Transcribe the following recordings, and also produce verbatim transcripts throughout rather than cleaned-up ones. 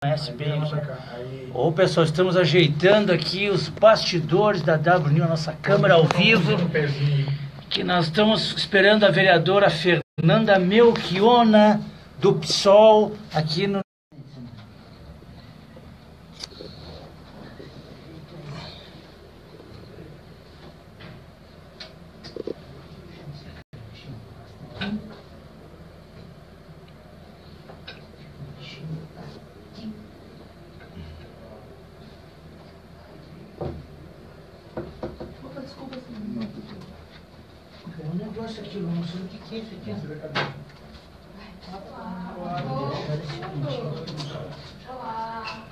Conhece bem aqui. Ô pessoal, estamos ajeitando aqui os bastidores da W News, a nossa câmera ao vivo. Que nós estamos esperando a vereadora Fernanda Melchiona do P SOL aqui no. É um negócio aqui, eu não sei o que, que é isso aqui. Olá.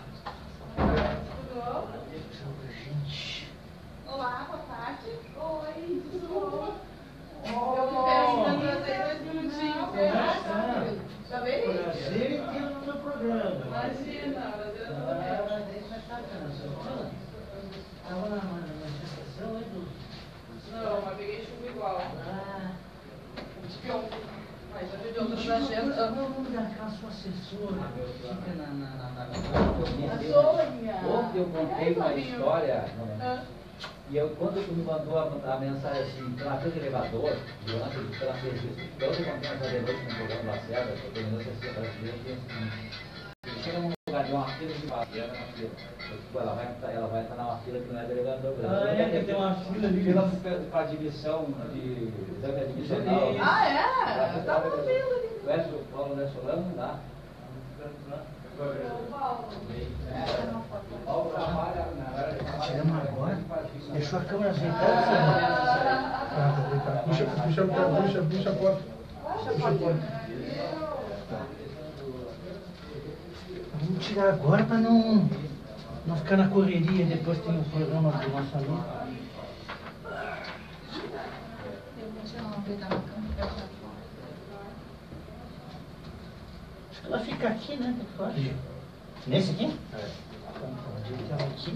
Olá, boa tarde. Oi, tudo bom? Eu que peço para trazer dois minutinhos. Tá bem? Prazer em tê-lo no meu programa. Imagina, prazer é tudo bem. Ah, daí vai estar cansado. Estava na manifestação aí do... Não, mas peguei chuva igual. Ah. De ontem. Mas já vi de outras Não, agendas. não, não, daquela sua assessora. Fica na... na, na, na... A Sônia. Ontem eu contei uma história, Ah. e eu, quando tu me mandou a, a mensagem assim, pela frente do elevador, durante pela serviço, então eu contei uma história de noite no programa da Serra, que eu terminou assim, brasileira, que é o seguinte, chega num lugar de uma fila de vaga, ela na fila. Ela vai, ela vai estar numa fila que não é delegado. Ah, é, que tem uma fila ali. Fila para admissão de exame admissional. Ah, é? Tá na fila ali. Conhece o Paulo Nessolano? Dá? Paulo trabalha na Tiramos agora? Deixou a câmera ajeitada? Ah, puxa, puxa, puxa, puxa a porta. Puxa a porta. Vamos tirar agora para não, não ficar na correria. Depois tem o programa do nosso amigo. Acho que ela fica aqui, né? O que tu acha? Nesse aqui? É. Então, ajeita ela aqui.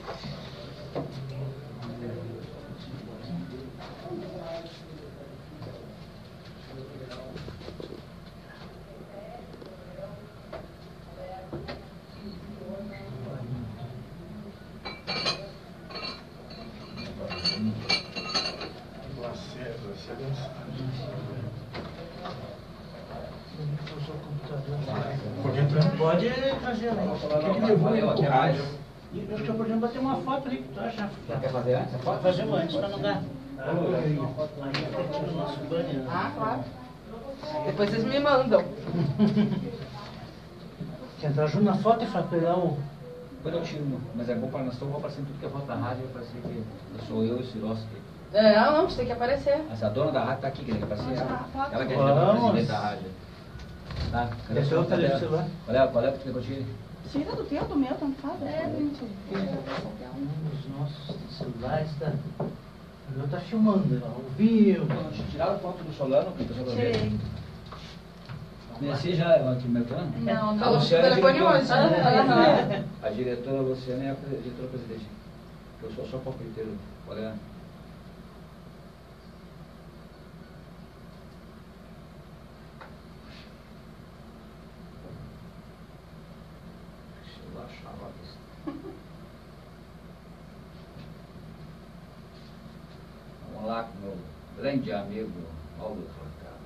Pode trazer ela aí. Valeu, até mais. E nós podemos bater uma foto ali, tu acha? Quer fazer antes a foto? Fazemos antes para não dar. Aí até tira o nosso banho. Ah, claro. Depois vocês me mandam. Quer entrar junto na foto e fala, pegar o... Depois eu tiro, mas é bom para nós todos, vou aparecer em tudo que é foto da rádio, vai parecer que eu sou eu e o Siroski. É, não, não, você tem que aparecer. Mas a dona da rádio está aqui, que tem que aparecer ela. Ah, Ela que é Vamos. a presidente da rádio. Tá? Cadê Esse o é o telefone celular? celular. Qual é, qual é que tu quer que eu tire? Tira do teu, do meu, tanto faz. É, gente. Os nossos celulares tá... O meu tá filmando, ao vivo. Tiraram a foto do Solano, que o pessoal tá vendo. Tirei. Conheci já aqui no Mercado? Não, A pelo Luciana é telefone diretora. hoje. Aham. A diretora Luciana é a pre- diretora-presidente. Eu sou só palpiteiro. Qual é? Deixa eu achar lá. Vamos lá com o meu grande amigo Paulo Furtado.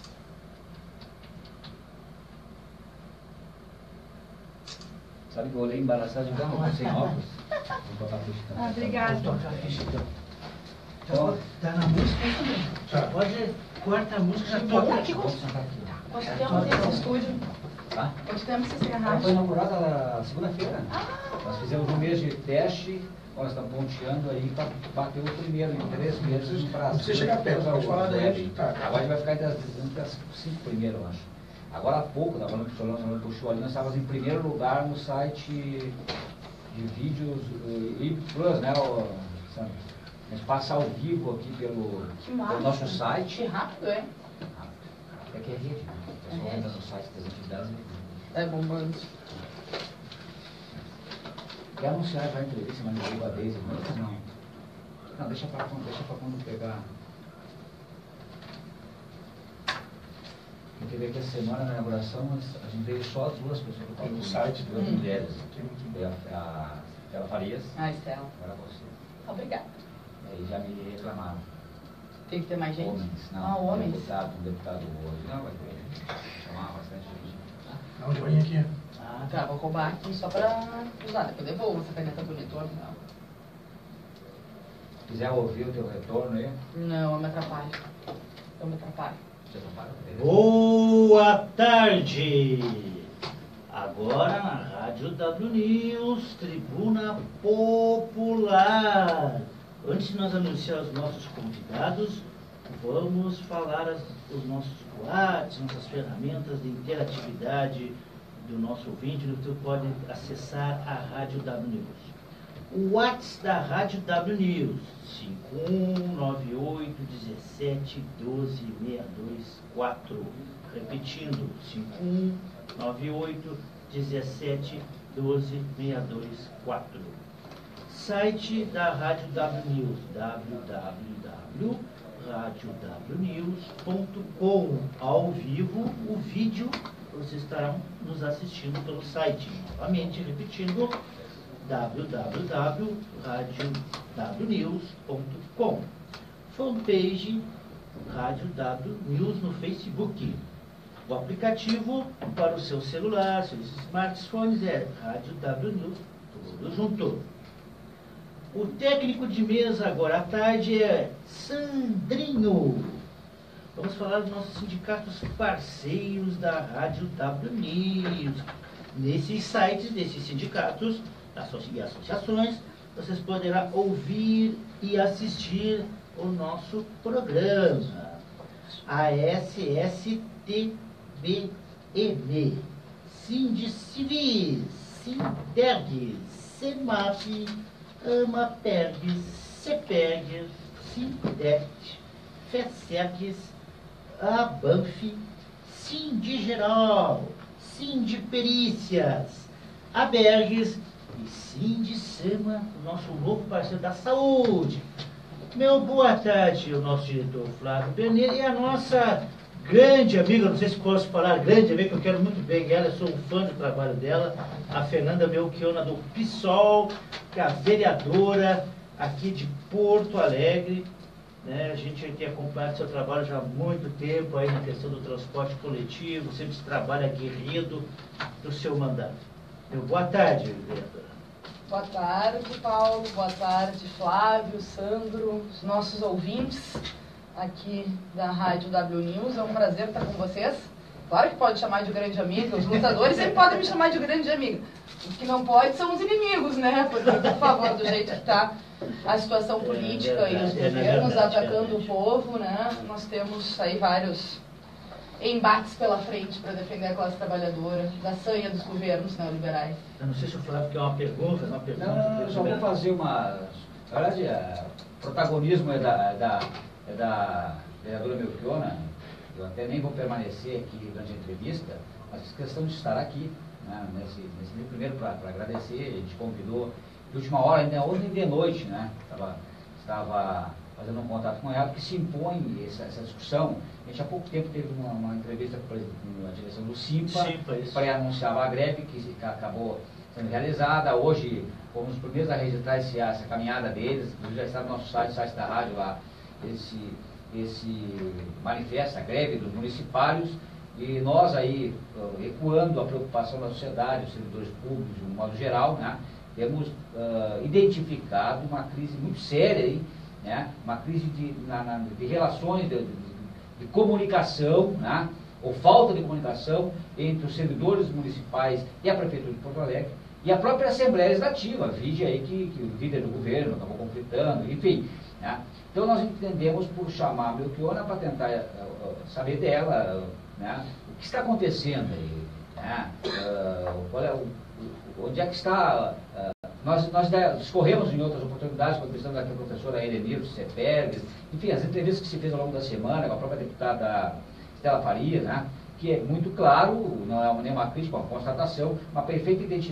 Sabe que eu olhei embaraçado de carro sem óculos? Vou botar a ficha. Ah, obrigada. Toca a ficha então. Então, Tá na música aí também. Já pode, corta a música, já toca. Aqui, vamos sentar aqui. Quanto tempo tem esse estúdio? Tá? Quanto tempo você se Ela garrafa? foi inaugurada na segunda-feira. Ah. Nós fizemos um mês de teste, nós estamos ponteando aí para bater o primeiro em três meses no prazo. Não precisa chegar perto, pode falar daí, Web. tá. Agora a gente vai ficar entre as, entre as cinco primeiras, eu acho. Agora há pouco, estava falando que o Solano Solano puxou ali, nós estávamos em primeiro lugar no site de vídeos uh, I Plus, né, o, Sandro? A gente passa ao vivo aqui pelo, Que massa. pelo nosso site. Que rápido, é? É que é rede, né? O pessoal entra no site das entidades. É bombante. Quer anunciar já a entrevista, mas não ligo a Deise, não? Não. Não, deixa pra quando, deixa pra quando pegar. Porque veio que essa semana na inauguração a gente veio só duas pessoas. Tem no site, duas hum. mulheres. Tem muito Veio a, a Estela Farias. Ah, Estela. Agora você. Obrigada. E aí já me reclamaram. Tem que ter mais gente? Homens, não. Ah, homens. Um deputado, um deputado hoje. Não, vai ter. Chamar bastante gente. Não, de banho aqui. Ah, tá. Vou roubar aqui só pra usar. Depois eu devolvo essa caneta bonitona. Não. Se quiser ouvir o teu retorno aí. Não, eu me atrapalho. Eu me atrapalho. Você atrapalha? Boa tarde! Agora na Rádio W News, Tribuna Popular. Antes de nós anunciar os nossos convidados, vamos falar as, os nossos boates, nossas ferramentas de interatividade do nosso ouvinte, no que tu pode acessar a Rádio W News. O WhatsApp da Rádio W News, cinco um nove oito um sete um dois seis dois quatro. Repetindo, cinco um nove oito um sete um dois seis dois quatro. Site da Rádio W News, w w w ponto rádio w news ponto com. Ao vivo, o vídeo, vocês estarão nos assistindo pelo site. Novamente, repetindo, w w w ponto rádio w news ponto com. Fanpage Rádio W News no Facebook. O aplicativo para o seu celular, seus smartphones é Rádio W News, tudo junto. O técnico de mesa agora à tarde é Sandrinho. Vamos falar dos nossos sindicatos parceiros da Rádio W News. Nesses sites desses sindicatos e associações, vocês poderão ouvir e assistir o nosso programa. A S S T B M, Sindicivis, Sinterg, Semap, Amaperg, Cepeg, Sindect, Fesergs, Abanf, Sindigeral, Sindiperícias, Abergues e Sindicema, o nosso novo parceiro da saúde. Meu boa tarde, o nosso diretor Flávio Berneiro e a nossa grande amiga, não sei se posso falar grande amiga, que eu quero muito bem ela, eu sou um fã do trabalho dela, a Fernanda Melchiona do PSOL, que é a vereadora aqui de Porto Alegre. Né? A gente tem acompanhado seu trabalho já há muito tempo aí na questão do transporte coletivo, sempre se trabalha aguerrido do seu mandato. Meu boa tarde, vereadora. Boa tarde, Paulo. Boa tarde, Flávio, Sandro, os nossos ouvintes aqui da Rádio W News. É um prazer estar com vocês. Claro que pode chamar de grande amiga, os lutadores sempre podem me chamar de grande amiga. O que não pode são os inimigos, né? Porque, por favor, do jeito que está a situação política é, é, e os governos é, é, atacando é, o povo, né? Nós temos aí vários embates pela frente para defender a classe trabalhadora, da sanha dos governos neoliberais. Eu não sei se o Flávio quer uma pergunta, uma pergunta. Não, eu só vou fazer uma... Na verdade, o protagonismo é da, é da, é da vereadora Melchiona. Eu até nem vou permanecer aqui durante a entrevista, mas fiz questão de estar aqui, né, nesse, nesse meu primeiro para agradecer. A gente convidou de última hora, ainda ontem de noite, né? Estava, estava fazendo um contato com ela, porque se impõe essa, essa discussão. A gente há pouco tempo teve uma, uma entrevista com a direção do Simpa, para anunciar a greve que acabou sendo realizada. Hoje fomos os primeiros a registrar esse, essa caminhada deles, já está no nosso site, site da rádio lá, esse, esse manifesto, a greve dos municipários, e nós aí, ecoando a preocupação da sociedade, os servidores públicos de um modo geral, né, temos uh, identificado uma crise muito séria aí, né, uma crise de, na, na, de relações, de, de, de comunicação, né, ou falta de comunicação entre os servidores municipais e a Prefeitura de Porto Alegre e a própria Assembleia Legislativa, vide aí que, que o líder do governo acabou conflitando, enfim. Né. Então nós entendemos por chamar a Melchiona para tentar uh, saber dela, uh, né, o que está acontecendo aí, né, uh, qual é o, onde é que está... Uh, Nós, nós discorremos em outras oportunidades, quando estamos aqui a professora Elenir Cepeg, enfim, as entrevistas que se fez ao longo da semana com a própria deputada Estela Farias, né, que é muito claro, não é nenhuma crítica, uma constatação, uma perfeita identidade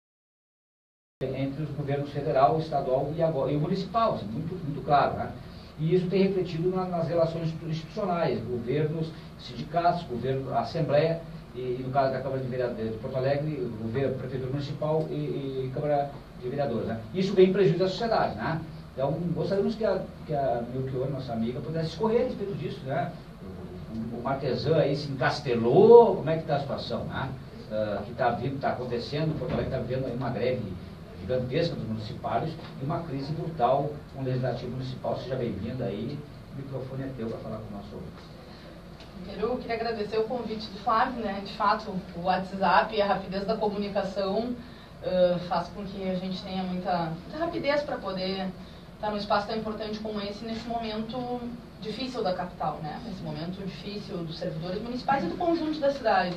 entre os governos federal, estadual e, agora, e o municipal, assim, muito, muito claro. Né. E isso tem refletido na, nas relações institucionais, governos, sindicatos, governo, Assembleia, e, e no caso da Câmara de Vereadores de Porto Alegre, governo, Prefeitura Municipal e, e Câmara de Vereadores. Né? Isso vem em prejuízo da sociedade. Né? Então, gostaríamos que a, que a Melchior, nossa amiga, pudesse escorrer a respeito disso. Né? O, o Marquesan aí se encastelou, como é que está a situação? Né? Uh, que está tá acontecendo, Porto Alegre está vivendo aí uma greve gigantesca dos municipários e uma crise brutal com o Legislativo Municipal. Seja bem-vinda aí, o microfone é teu para falar com o nosso ouvinte. Eu queria agradecer o convite do Flávio, né? De fato, o WhatsApp e a rapidez da comunicação uh, faz com que a gente tenha muita, muita rapidez para poder estar num espaço tão importante como esse, nesse momento difícil da capital, né? Nesse momento difícil dos servidores municipais e do conjunto da cidade.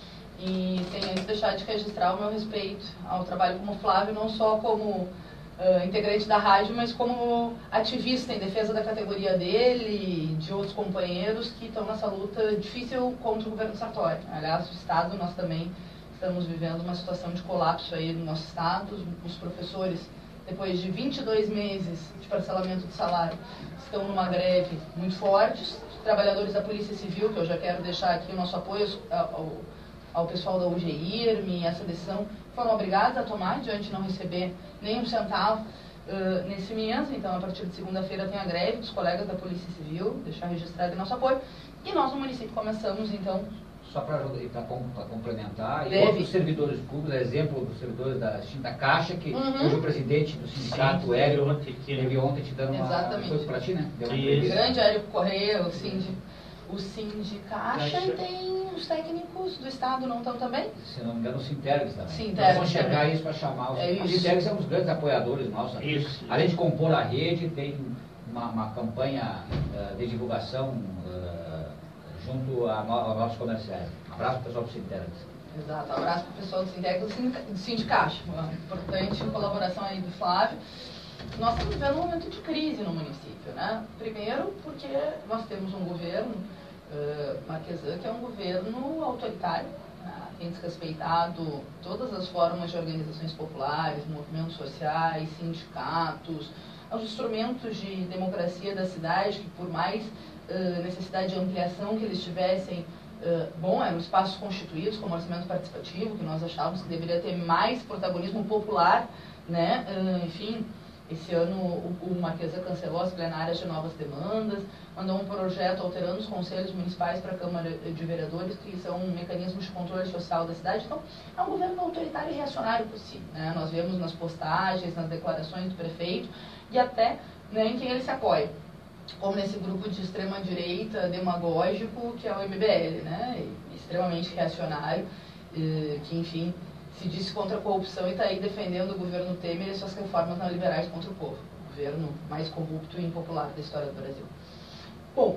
E sem antes deixar de registrar o meu respeito ao trabalho como Flávio, não só como uh, integrante da rádio, mas como ativista em defesa da categoria dele e de outros companheiros que estão nessa luta difícil contra o governo Sartori. Aliás, o Estado, nós também estamos vivendo uma situação de colapso aí no nosso Estado. Os professores, depois de vinte e dois meses de parcelamento de salário, estão numa greve muito forte. Os trabalhadores da Polícia Civil, que eu já quero deixar aqui o nosso apoio ao ao pessoal da U G I R M, essa decisão, foram obrigados a tomar, diante de não receber nem um centavo uh, nesse mês. Então, a partir de segunda-feira tem a greve dos colegas da Polícia Civil, deixar registrado em nosso apoio. E nós, no município, começamos, então... Só para complementar, e outros servidores públicos, exemplo dos servidores da extinta Caixa, que uhum. hoje o presidente do sindicato, Sim, Hélio, teve ontem te dando Exatamente. uma coisa para ti, né? Deu uma o grande Hélio Correia, o sindicato. O Sindicaixa e tem os técnicos do Estado, não estão também? Se não me engano, o Sintergs também. Sintergs. Nós vamos chegar isso para chamar os... É os Sintergs são os grandes apoiadores nossos. Isso. Além de compor a rede, tem uma, uma campanha uh, de divulgação uh, junto a, no, a nossos comerciais. Um abraço para o pessoal do Sintergs. Exato, um abraço para o pessoal do Sintergs e do Sindicaixa. Uma importante colaboração aí do Flávio. Nós estamos vivendo um momento de crise no município, né? Primeiro porque nós temos um governo, uh, Marquesan, que é um governo autoritário, né? Tem desrespeitado todas as formas de organizações populares, movimentos sociais, sindicatos, os instrumentos de democracia da cidade, que por mais uh, necessidade de ampliação que eles tivessem, uh, bom, eram espaços constituídos como orçamento participativo, que nós achávamos que deveria ter mais protagonismo popular, né? Uh, enfim... Esse ano o, o Marquesan cancelou as plenárias de novas demandas, mandou um projeto alterando os conselhos municipais para a Câmara de Vereadores, que são mecanismos de controle social da cidade. Então, é um governo autoritário e reacionário por si. Né? Nós vemos nas postagens, nas declarações do prefeito e até, né, em quem ele se apoia. Como nesse grupo de extrema-direita demagógico, que é o M B L, né? Extremamente reacionário, que, enfim... se disse contra a corrupção e está aí defendendo o governo Temer e suas reformas neoliberais contra o povo. O governo mais corrupto e impopular da história do Brasil. Bom,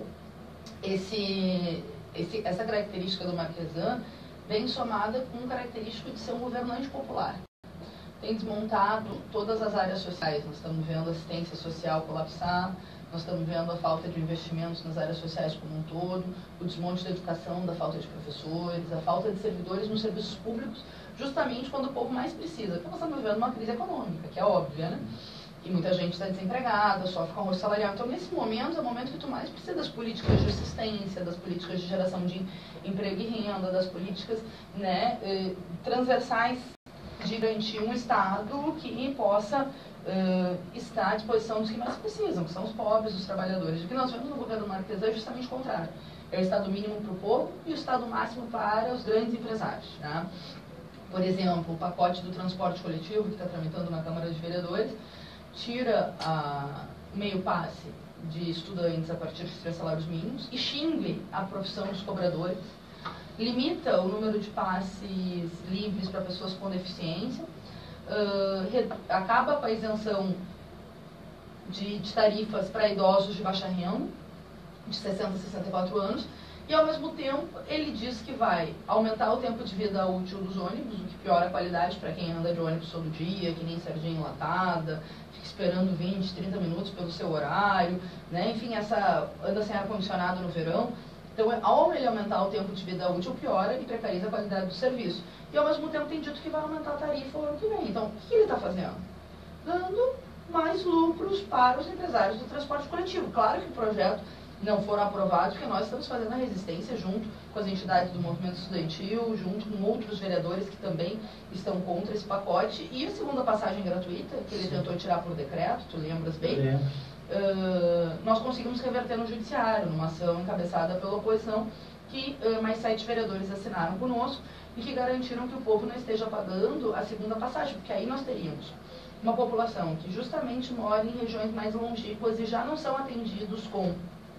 esse, esse, essa característica do Marquesan vem somada com uma característica de ser um governante popular. Tem desmontado todas as áreas sociais. Nós estamos vendo a assistência social colapsar, nós estamos vendo a falta de investimentos nas áreas sociais como um todo, o desmonte da educação, da falta de professores, a falta de servidores nos serviços públicos, justamente quando o povo mais precisa. Porque nós estamos vivendo uma crise econômica, que é óbvia, né? E muita gente está desempregada, sofre com aumento salarial. Então, nesse momento, é o momento que tu mais precisa das políticas de assistência, das políticas de geração de emprego e renda, das políticas, né, transversais de garantir um Estado que possa uh, estar à disposição dos que mais precisam, que são os pobres, os trabalhadores. O que nós vemos no governo Marquesan é justamente o contrário. É o Estado mínimo para o povo e o Estado máximo para os grandes empresários. Né? Por exemplo, o pacote do transporte coletivo, que está tramitando na Câmara de Vereadores, tira a meio passe de estudantes a partir de três salários mínimos, extingue a profissão dos cobradores, limita o número de passes livres para pessoas com deficiência, uh, acaba com a isenção de, de tarifas para idosos de baixa renda, de sessenta a sessenta e quatro anos, e ao mesmo tempo ele diz que vai aumentar o tempo de vida útil dos ônibus, o que piora a qualidade para quem anda de ônibus todo dia, que nem sardinha enlatada, fica esperando vinte, trinta minutos pelo seu horário, né? Enfim, essa, anda sem ar-condicionado no verão. Então, ao ele aumentar o tempo de vida útil, piora e precariza a qualidade do serviço. E ao mesmo tempo tem dito que vai aumentar a tarifa o ano que vem. Então, o que ele está fazendo? Dando mais lucros para os empresários do transporte coletivo. Claro que o projeto não foram aprovados, porque nós estamos fazendo a resistência junto com as entidades do movimento estudantil, junto com outros vereadores que também estão contra esse pacote. E a segunda passagem gratuita, que ele tentou tirar por decreto, tu lembras bem? Uh, nós conseguimos reverter no judiciário, numa ação encabeçada pela oposição, que uh, mais sete vereadores assinaram conosco e que garantiram que o povo não esteja pagando a segunda passagem, porque aí nós teríamos uma população que justamente mora em regiões mais longínquas e já não são atendidos com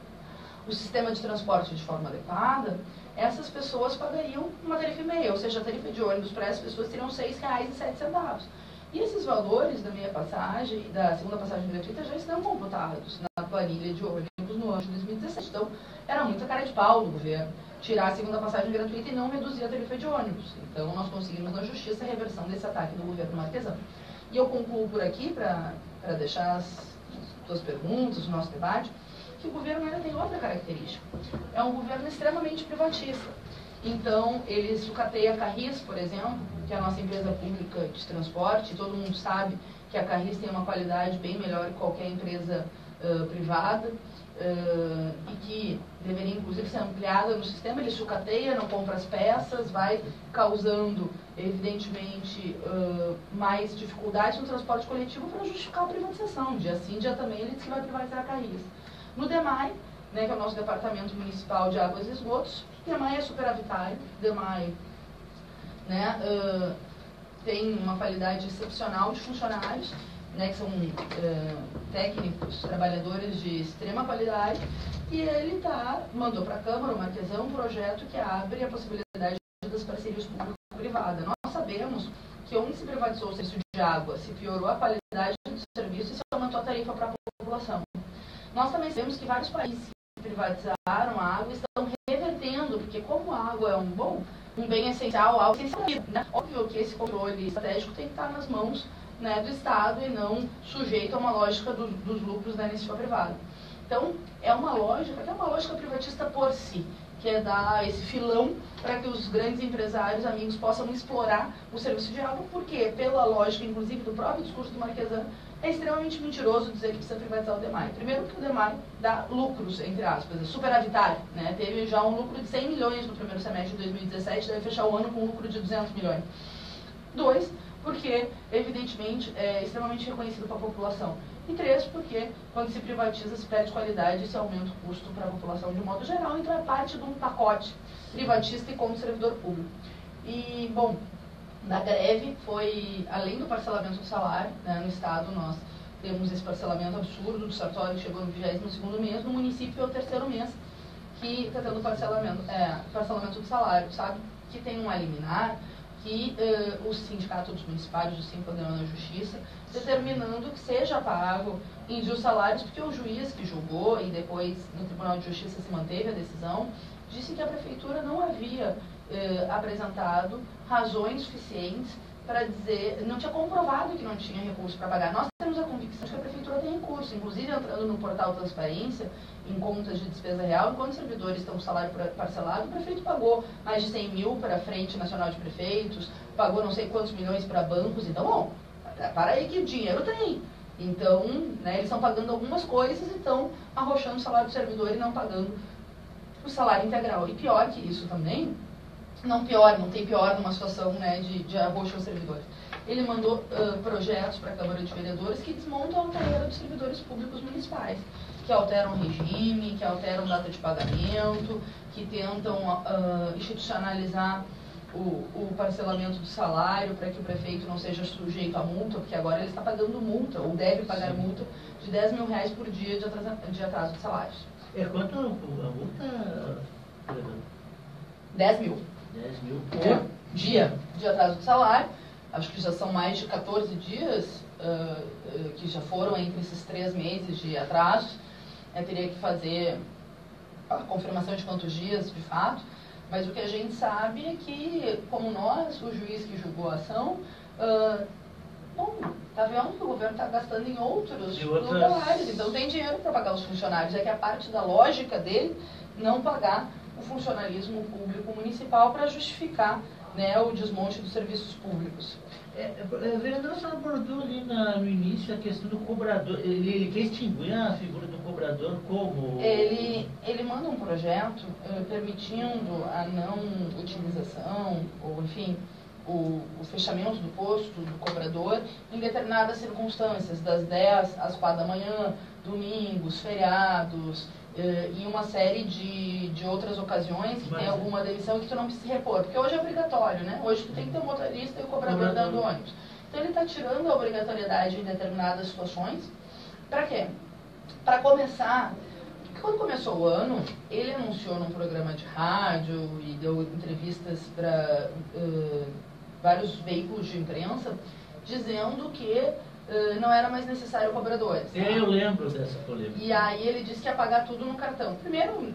o sistema de transporte de forma adequada. Essas pessoas pagariam uma tarifa e meia, ou seja, a tarifa de ônibus para essas pessoas seriam seis reais e sete centavos. E esses valores da meia passagem e da segunda passagem gratuita já estão computados na planilha de ônibus no ano de dois mil e dezessete. Então, era muita cara de pau do governo tirar a segunda passagem gratuita e não reduzir a tarifa de ônibus. Então, nós conseguimos na justiça a reversão desse ataque do governo marquesano. E eu concluo por aqui, para deixar as suas perguntas, o nosso debate, que o governo ainda tem outra característica. É um governo extremamente privatista. Então, ele sucateia a Carris, por exemplo, que é a nossa empresa pública de transporte. Todo mundo sabe que a Carris tem uma qualidade bem melhor que qualquer empresa uh, privada uh, e que deveria, inclusive, ser ampliada no sistema. Ele sucateia, não compra as peças, vai causando, evidentemente, uh, mais dificuldades no transporte coletivo para justificar a privatização. Dia sim, dia também, ele diz que vai privatizar a Carris. No DEMAI, né, que é o nosso Departamento Municipal de Águas e Esgotos, DEMAI é superavitário, DEMAI né, uh, tem uma qualidade excepcional de funcionários, né, que são uh, técnicos, trabalhadores de extrema qualidade, e ele tá, mandou para a Câmara, o Marquesão, um projeto que abre a possibilidade das parcerias público-privadas. Nós sabemos que onde se privatizou o serviço de água, se piorou a qualidade do serviço e se aumentou a tarifa para a população. Nós também sabemos que vários países que privatizaram a água estão revertendo, porque como a água é um bom, um bem essencial, algo essencial, né? Óbvio que esse controle estratégico tem que estar nas mãos, né, do Estado e não sujeito a uma lógica do, dos lucros da iniciativa privada. Então, é uma lógica, que é uma lógica privatista por si, que é dar esse filão para que os grandes empresários, amigos, possam explorar o serviço de água, porque, pela lógica, inclusive, do próprio discurso do Marquesano, é extremamente mentiroso dizer que precisa privatizar o DEMAI. Primeiro, porque o DEMAI dá lucros, entre aspas, é superavitário, né? Teve já um lucro de cem milhões no primeiro semestre de dois mil e dezessete, deve fechar o ano com um lucro de duzentos milhões. Dois, porque, evidentemente, é extremamente reconhecido para a população. E três, porque quando se privatiza, se perde qualidade e se aumenta o custo para a população de modo geral. Então, é parte de um pacote privatista e como servidor público. E, bom, da greve foi, além do parcelamento do salário, né, no Estado nós temos esse parcelamento absurdo do Sartori, que chegou no vigésimo segundo mês, no município é o terceiro mês que está tendo parcelamento, é, parcelamento do salário, sabe? Que tem um liminar, que uh, o sindicato dos municipais, o SIM, condenou na justiça, determinando que seja pago em dias salários, porque o juiz que julgou, e depois no Tribunal de Justiça se manteve a decisão, disse que a prefeitura não havia uh, apresentado razões suficientes para dizer, não tinha comprovado que não tinha recurso para pagar. Nós temos a convicção de que a prefeitura tem recurso, inclusive entrando no portal Transparência, em contas de despesa real, enquanto os servidores estão com salário parcelado, o prefeito pagou mais de cem mil para a Frente Nacional de Prefeitos, pagou não sei quantos milhões para bancos, então, bom, para aí que o dinheiro tem. Então, né, eles estão pagando algumas coisas e estão arrochando o salário do servidor e não pagando o salário integral. E pior que isso também, não pior, não tem pior numa situação, né, de, de arroxo aos servidores. Ele mandou uh, projetos para a Câmara de Vereadores que desmontam a carreira dos servidores públicos municipais, que alteram o regime, que alteram data de pagamento, que tentam uh, institucionalizar o, o parcelamento do salário para que o prefeito não seja sujeito a multa, porque agora ele está pagando multa, ou deve pagar Sim. multa, de dez mil reais por dia de atraso, de atraso de salários. É quanto a multa? dez mil. dez mil por dia de atraso de salário. Acho que já são mais de quatorze dias uh, uh, que já foram entre esses três meses de atrasos. Eu teria que fazer a confirmação de quantos dias, de fato, mas o que a gente sabe é que, como nós, o juiz que julgou a ação, uh, bom, está vendo que o governo está gastando em outros lugares, então tem dinheiro para pagar os funcionários. É que a parte da lógica dele não pagar o funcionalismo público municipal para justificar, né, o desmonte dos serviços públicos. É, o vereador só abordou ali na, no início a questão do cobrador. Ele, ele quer extinguir a figura do cobrador como? Ele, ele manda um projeto uh, permitindo a não utilização, ou enfim, o, o fechamento do posto do cobrador em determinadas circunstâncias, das dez às quatro da manhã, domingos, feriados, uh, e uma série de, de outras ocasiões que Mas, tem alguma demissão que tu não precisa repor. Porque hoje é obrigatório, né? Hoje tu tem que ter o motorista e o cobrador dando ônibus. Então ele está tirando a obrigatoriedade em determinadas situações. Para quê? Para começar, porque quando começou o ano, ele anunciou num programa de rádio e deu entrevistas para uh, vários veículos de imprensa, dizendo que uh, não era mais necessário cobradores. Tá? Eu lembro dessa polêmica. E aí ele disse que ia pagar tudo no cartão. Primeiro, uh,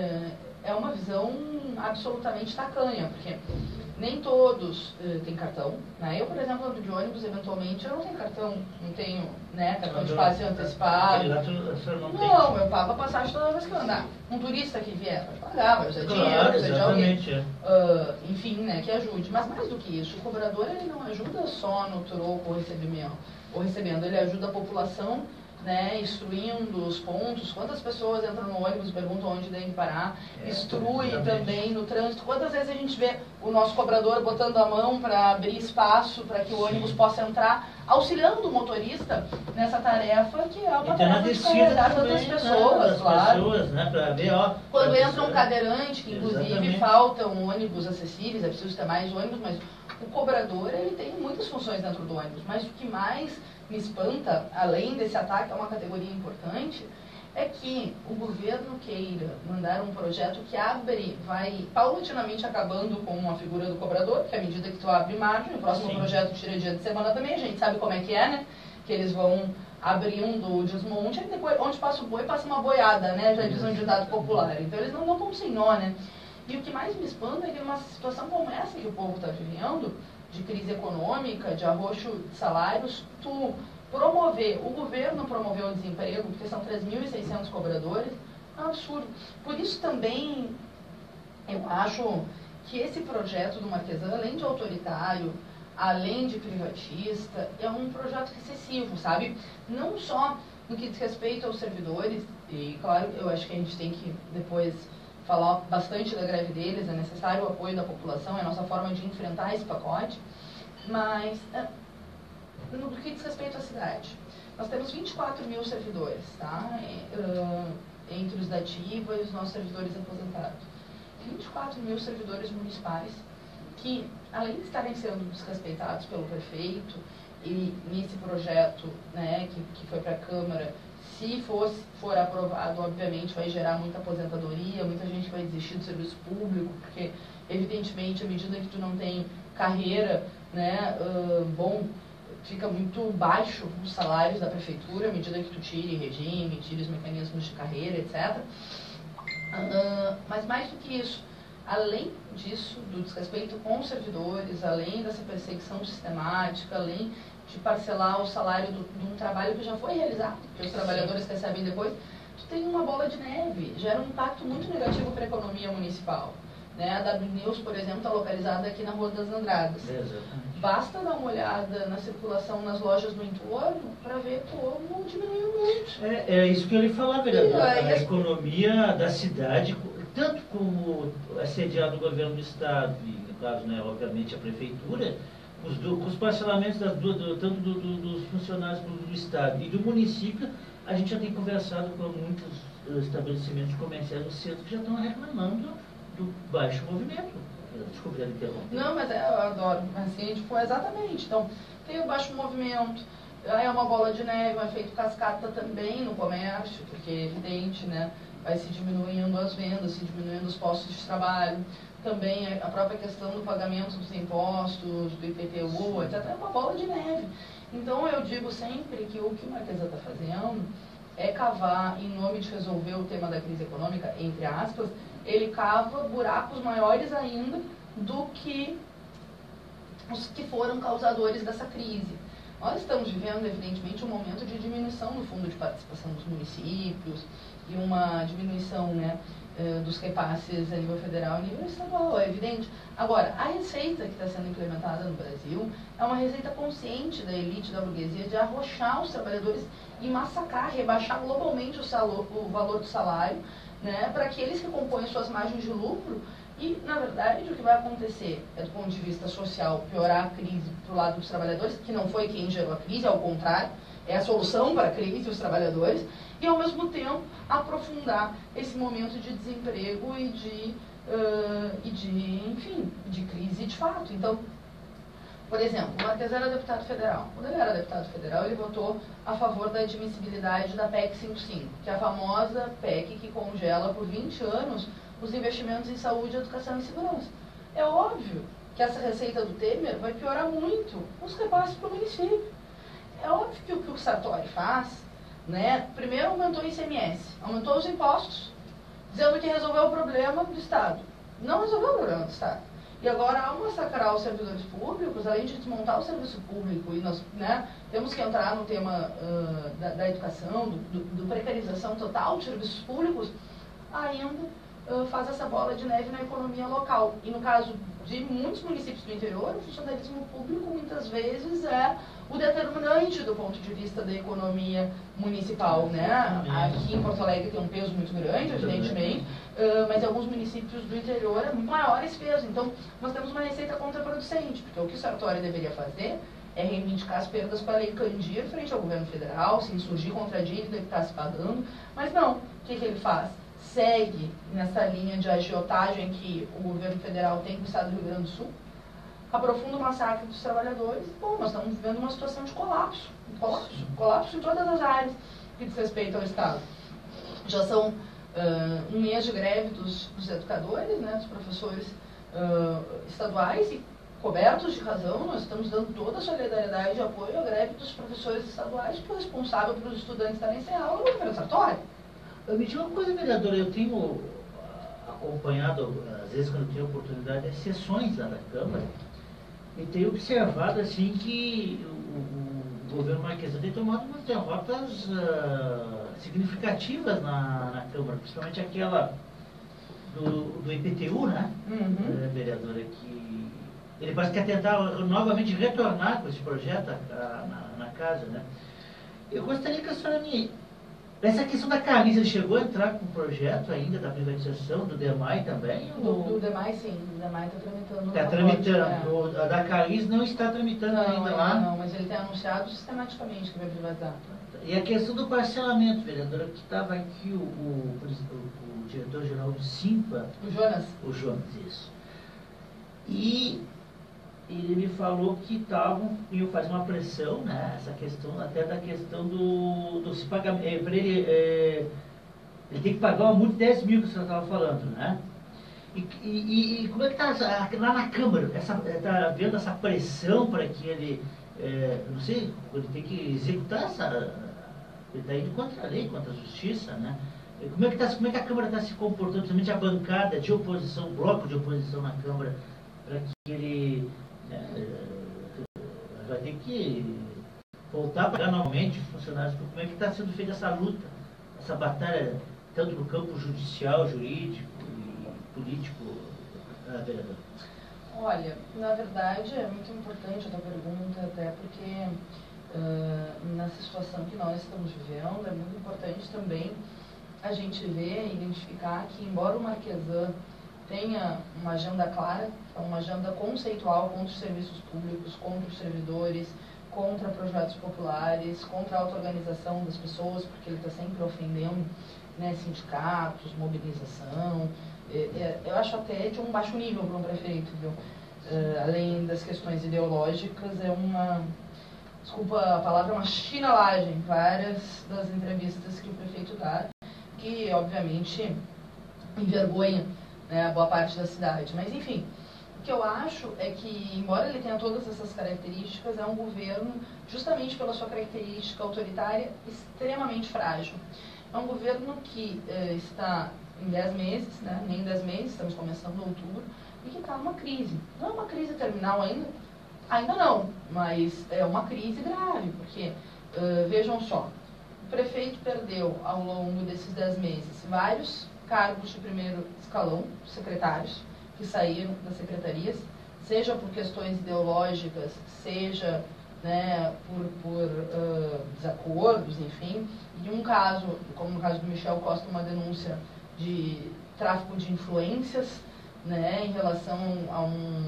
é uma visão absolutamente tacanha, porque nem todos uh, têm cartão. Né? Eu, por exemplo, ando de ônibus, eventualmente, eu não tenho cartão, não tenho né, cartão de passe antecipado. Não, não eu pago a passagem toda vez que eu andar. Um turista que vier, pode pagar, vai usar claro, dinheiro, precisa de alguém. É. Uh, enfim, né, que ajude. Mas mais do que isso, o cobrador ele não ajuda só no troco ou recebimento, ou recebendo, ele ajuda a população, né, instruindo os pontos, quantas pessoas entram no ônibus, perguntam onde devem parar, é, instrui também no trânsito, quantas vezes a gente vê o nosso cobrador botando a mão para abrir espaço para que o ônibus possa entrar, auxiliando o motorista nessa tarefa que é uma tarefa de carregar tantas pessoas, né, claro. Pessoas, né, pra ver, ó, quando entra um cadeirante, que inclusive exatamente. Faltam ônibus acessíveis, é preciso ter mais ônibus, mas o cobrador ele tem muitas funções dentro do ônibus, mas o que mais me espanta, além desse ataque a uma categoria importante, é que o governo queira mandar um projeto que abre, vai paulatinamente acabando com a figura do cobrador, que à medida que tu abre margem, o próximo Sim. projeto tira dia de semana também, a gente sabe como é que é, né? Que eles vão abrindo o desmonte, e depois onde passa o boi, passa uma boiada, né? Já diz um ditado popular. Então eles não dão como sem nó, né? E o que mais me espanta é que numa situação como essa que o povo está vivendo, de crise econômica, de arroxo de salários, tu promover, o governo promover o desemprego, porque são três mil e seiscentos cobradores, é um absurdo. Por isso também, eu acho que esse projeto do Marquesan, além de autoritário, além de privatista, é um projeto excessivo, sabe? Não só no que diz respeito aos servidores, e claro, eu acho que a gente tem que depois falar bastante da greve deles, é necessário o apoio da população, é a nossa forma de enfrentar esse pacote, mas no que diz respeito à cidade, nós temos vinte e quatro mil servidores, tá? Entre os da ativa e os nossos servidores aposentados. vinte e quatro mil servidores municipais que, além de estarem sendo desrespeitados pelo prefeito, e nesse projeto né, que, que foi para a Câmara, se fosse, for aprovado, obviamente vai gerar muita aposentadoria, muita gente vai desistir do serviço público, porque, evidentemente, à medida que tu não tem carreira, né, uh, bom, fica muito baixo os salários da prefeitura, à medida que tu tire regime, tire os mecanismos de carreira, etcétera. Uh, mas mais do que isso, além disso, do desrespeito com os servidores, além dessa perseguição sistemática, além de parcelar o salário do, de um trabalho que já foi realizado, que os trabalhadores recebem depois, tu tem uma bola de neve, gera um impacto muito negativo para a economia municipal. Né? A W News, por exemplo, está localizada aqui na Rua das Andradas. Exatamente. Basta dar uma olhada na circulação nas lojas no entorno para ver como diminuiu muito. É, é isso que eu ia falar, vereador. A as... economia da cidade, tanto como é sediado o governo do Estado, e no caso, né, obviamente, a prefeitura, os, do, os parcelamentos das duas, do, tanto do, do, dos funcionários do, do Estado e do município, a gente já tem conversado com muitos uh, estabelecimentos comerciais do centro que já estão reclamando do baixo movimento. Desculpa, ele interromper. Não, mas é, eu adoro. Assim, tipo, exatamente. Então, tem o baixo movimento, é uma bola de neve, um efeito cascata também no comércio, porque é evidente, né? Vai se diminuindo as vendas, se diminuindo os postos de trabalho. Também a própria questão do pagamento dos impostos, do I P T U, etcétera. É uma bola de neve. Então, eu digo sempre que o que o Marquesan está fazendo é cavar, em nome de resolver o tema da crise econômica, entre aspas, ele cava buracos maiores ainda do que os que foram causadores dessa crise. Nós estamos vivendo, evidentemente, um momento de diminuição do fundo de participação dos municípios e uma diminuição, né, dos repasses a nível federal e a nível estadual, é evidente. Agora, a receita que está sendo implementada no Brasil é uma receita consciente da elite da burguesia de arrochar os trabalhadores e massacrar, rebaixar globalmente o, salor, o valor do salário, né, para aqueles que compõem suas margens de lucro. E, na verdade, o que vai acontecer é, do ponto de vista social, piorar a crise para o lado dos trabalhadores, que não foi quem gerou a crise, ao contrário, é a solução para a crise, os trabalhadores, e, ao mesmo tempo, aprofundar esse momento de desemprego e de, uh, e de, enfim, de crise de fato. Então, por exemplo, o Marques era deputado federal. Quando ele era deputado federal, ele votou a favor da admissibilidade da P E C cinquenta e cinco, que é a famosa P E C que congela por vinte anos os investimentos em saúde, educação e segurança. É óbvio que essa receita do Temer vai piorar muito os repasses para o município. É óbvio que o que o Sartori faz, né, primeiro aumentou o I C M S, aumentou os impostos, dizendo que resolveu o problema do Estado. Não resolveu o problema do Estado. E agora, ao massacrar os servidores públicos, além de desmontar o serviço público, e nós, né, temos que entrar no tema uh, da, da educação, do, do, do precarização total de serviços públicos, ainda uh, faz essa bola de neve na economia local. E no caso de muitos municípios do interior, o funcionalismo público muitas vezes é o determinante do ponto de vista da economia municipal, né? Aqui em Porto Alegre tem um peso muito grande, evidentemente, uh, mas em alguns municípios do interior é muito maior esse peso. Então, nós temos uma receita contraproducente, porque o que o Sartori deveria fazer é reivindicar as perdas para a Lei Candir frente ao governo federal, se insurgir contra a dívida que está se pagando, mas não. O que, que ele faz? Segue nessa linha de agiotagem que o governo federal tem com o Estado do Rio Grande do Sul, aprofunda o massacre dos trabalhadores. Bom, nós estamos vivendo uma situação de colapso, um colapso, colapso em todas as áreas que diz respeito ao Estado. Já são uh, um mês de greve dos, dos educadores, né, dos professores uh, estaduais, e cobertos de razão, nós estamos dando toda a solidariedade e apoio à greve dos professores estaduais, que é o responsável pelos estudantes estarem sem aula no governo Sartori. Me diga uma coisa, vereadora, eu tenho acompanhado, às vezes quando eu tenho oportunidade, as sessões lá da Câmara, e tenho observado assim que o, o governo Marquesa tem tomado umas derrotas uh, significativas na, na Câmara, principalmente aquela do, do I P T U, né, uhum. uh, vereadora, que ele parece que quer tentar novamente retornar com esse projeto a, a, na, na casa, né. Eu gostaria que a senhora me... Essa questão da Carniça, ele chegou a entrar com o projeto ainda da privatização, do DEMAI também? Do, ou... do DEMAI, sim. O DEMAI está tramitando. Está tramitando. É. A da Carniça não está tramitando não, ainda lá? Não, mas ele tem anunciado sistematicamente que vai privatizar. E a questão do parcelamento, vereadora, que estava aqui o, o, o, o diretor-geral do SIMPA. O Jonas. O Jonas, isso. E ele me falou que estavam, iam fazer uma pressão, né, essa questão, até da questão do, do se pagamento, é, para ele, é, ele tem que pagar uma multa de dez mil que você estava falando, né? E, e, e como é que está lá na Câmara? Está vendo essa pressão para que ele, é, não sei, ele tem que executar essa, ele está indo contra a lei, contra a justiça, né? Como é que, tá, como é que a Câmara está se comportando, principalmente a bancada de oposição, o bloco de oposição na Câmara, para que ele... É, vai ter que voltar a pagar novamente funcionários. Como é que está sendo feita essa luta, essa batalha, tanto no campo judicial, jurídico e político, uh, vereador? Olha, na verdade é muito importante a tua pergunta, até porque uh, nessa situação que nós estamos vivendo, é muito importante também a gente ver e identificar que, embora o Marquesan tenha uma agenda clara, uma agenda conceitual contra os serviços públicos, contra os servidores, contra projetos populares, contra a auto-organização das pessoas, porque ele está sempre ofendendo, né, sindicatos, mobilização. Eu acho até de um baixo nível para um prefeito, viu? Uh, além das questões ideológicas, é uma, desculpa a palavra, uma chinelagem, várias das entrevistas que o prefeito dá, que obviamente envergonha, né, boa parte da cidade. Mas, enfim, o que eu acho é que, embora ele tenha todas essas características, é um governo, justamente pela sua característica autoritária, extremamente frágil. É um governo que eh, está em dez meses, né, nem dez meses, estamos começando em outubro, e que está numa crise. Não é uma crise terminal ainda, Ainda não, mas é uma crise grave, porque, uh, vejam só, o prefeito perdeu ao longo desses dez meses vários cargos de primeiro escalão, secretários, que saíram das secretarias, seja por questões ideológicas, seja, né, por, por uh, desacordos, enfim. E um caso, como no caso do Michel Costa, uma denúncia de tráfico de influências, né, em relação a um,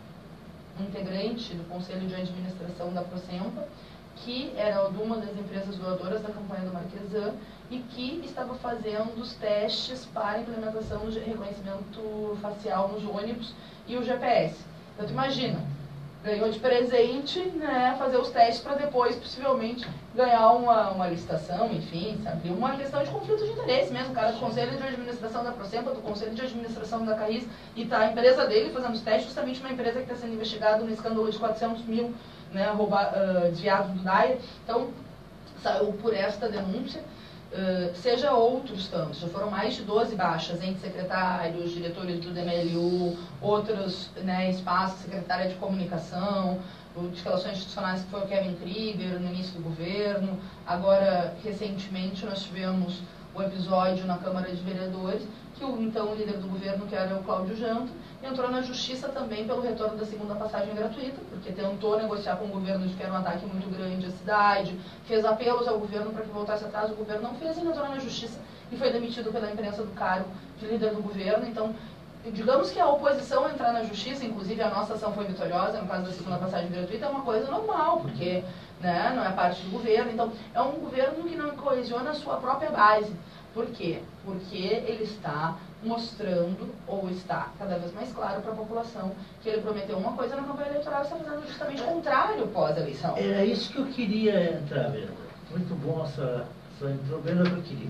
um integrante do Conselho de Administração da Prosempa, que era de uma das empresas doadoras da campanha do Marquesan e que estava fazendo os testes para a implementação de reconhecimento facial nos ônibus e o G P S. Então, tu imagina, ganhou de presente, né, fazer os testes para depois, possivelmente, ganhar uma, uma licitação, enfim, sabe? Uma questão de conflito de interesse mesmo. O cara do Conselho de Administração da Prosempa, do Conselho de Administração da Carris, e tá a empresa dele fazendo os testes, justamente uma empresa que está sendo investigada no escândalo de quatrocentos mil, né, rouba, uh, desviados do D A I A. Então, saiu por esta denúncia. Uh, seja outros tantos, já foram mais de doze baixas entre secretários, diretores do D M L U, outros, né, espaços, secretária de comunicação, de relações institucionais, que foi o Kevin Krieger no início do governo. Agora, recentemente, nós tivemos o episódio na Câmara de Vereadores, que o então líder do governo, que era o Cláudio Janto, entrou na justiça também pelo retorno da segunda passagem gratuita, porque tentou negociar com o governo de que era um ataque muito grande à cidade, fez apelos ao governo para que voltasse atrás, o governo não fez, e entrou na justiça e foi demitido pela imprensa do cargo de líder do governo. Então, digamos que a oposição entrar na justiça, inclusive a nossa ação foi vitoriosa, no caso da segunda passagem gratuita, é uma coisa normal, porque, né, não é parte do governo. Então, é um governo que não coesiona a sua própria base. Por quê? Porque ele está mostrando, ou está cada vez mais claro para a população, que ele prometeu uma coisa na campanha eleitoral e está fazendo justamente o contrário pós-eleição. Era isso que eu queria entrar, Brenda. Muito bom essa, essa entrou bem no que eu queria.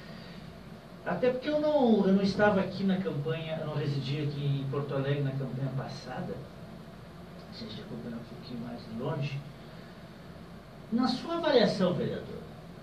Até porque eu não, eu não estava aqui na campanha, eu não residia aqui em Porto Alegre na campanha passada, a gente já acompanhou um pouquinho mais de longe. Na sua avaliação, vereador,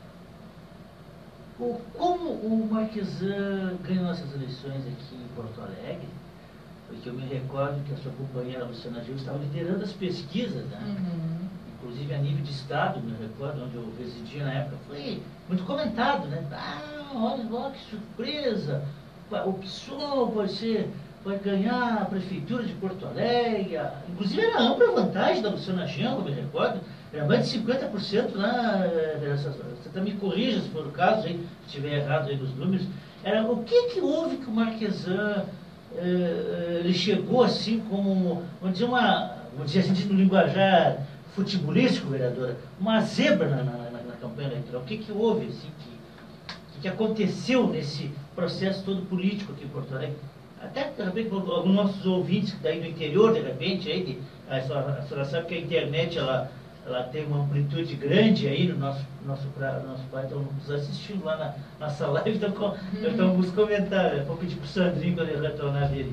o, como o Marquesan ganhou essas eleições aqui em Porto Alegre? Porque eu me recordo que a sua companheira Luciana Gil estava liderando as pesquisas, né? Uhum. Inclusive a nível de estado, me recordo, onde eu residia na época, foi muito comentado, né? Ah, olha lá que surpresa, o PSOL pode ser, vai ganhar a prefeitura de Porto Alegre, inclusive era ampla vantagem da Luciana Gil, eu me recordo, era mais de cinquenta por cento lá, você também me corrija se for o caso, aí, se estiver errado aí nos números. Era, o que que houve que o Marquesan, eh, ele chegou assim como, vamos dizer, uma, vamos dizer assim, no linguajar futebolístico, vereadora, uma zebra na, na, na, na campanha eleitoral? O que que houve, assim, que, que aconteceu nesse processo todo político aqui em Porto Alegre? Até, de repente, alguns nossos ouvintes daí do interior, de repente, aí, de, a, senhora, a senhora sabe que a internet, ela, ela tem uma amplitude grande aí no nosso, nosso, pra, nosso pai, estão nos assistindo lá na nossa live, então, com, então alguns comentários, vou pedir para o Sandrinho quando ele retornar dele.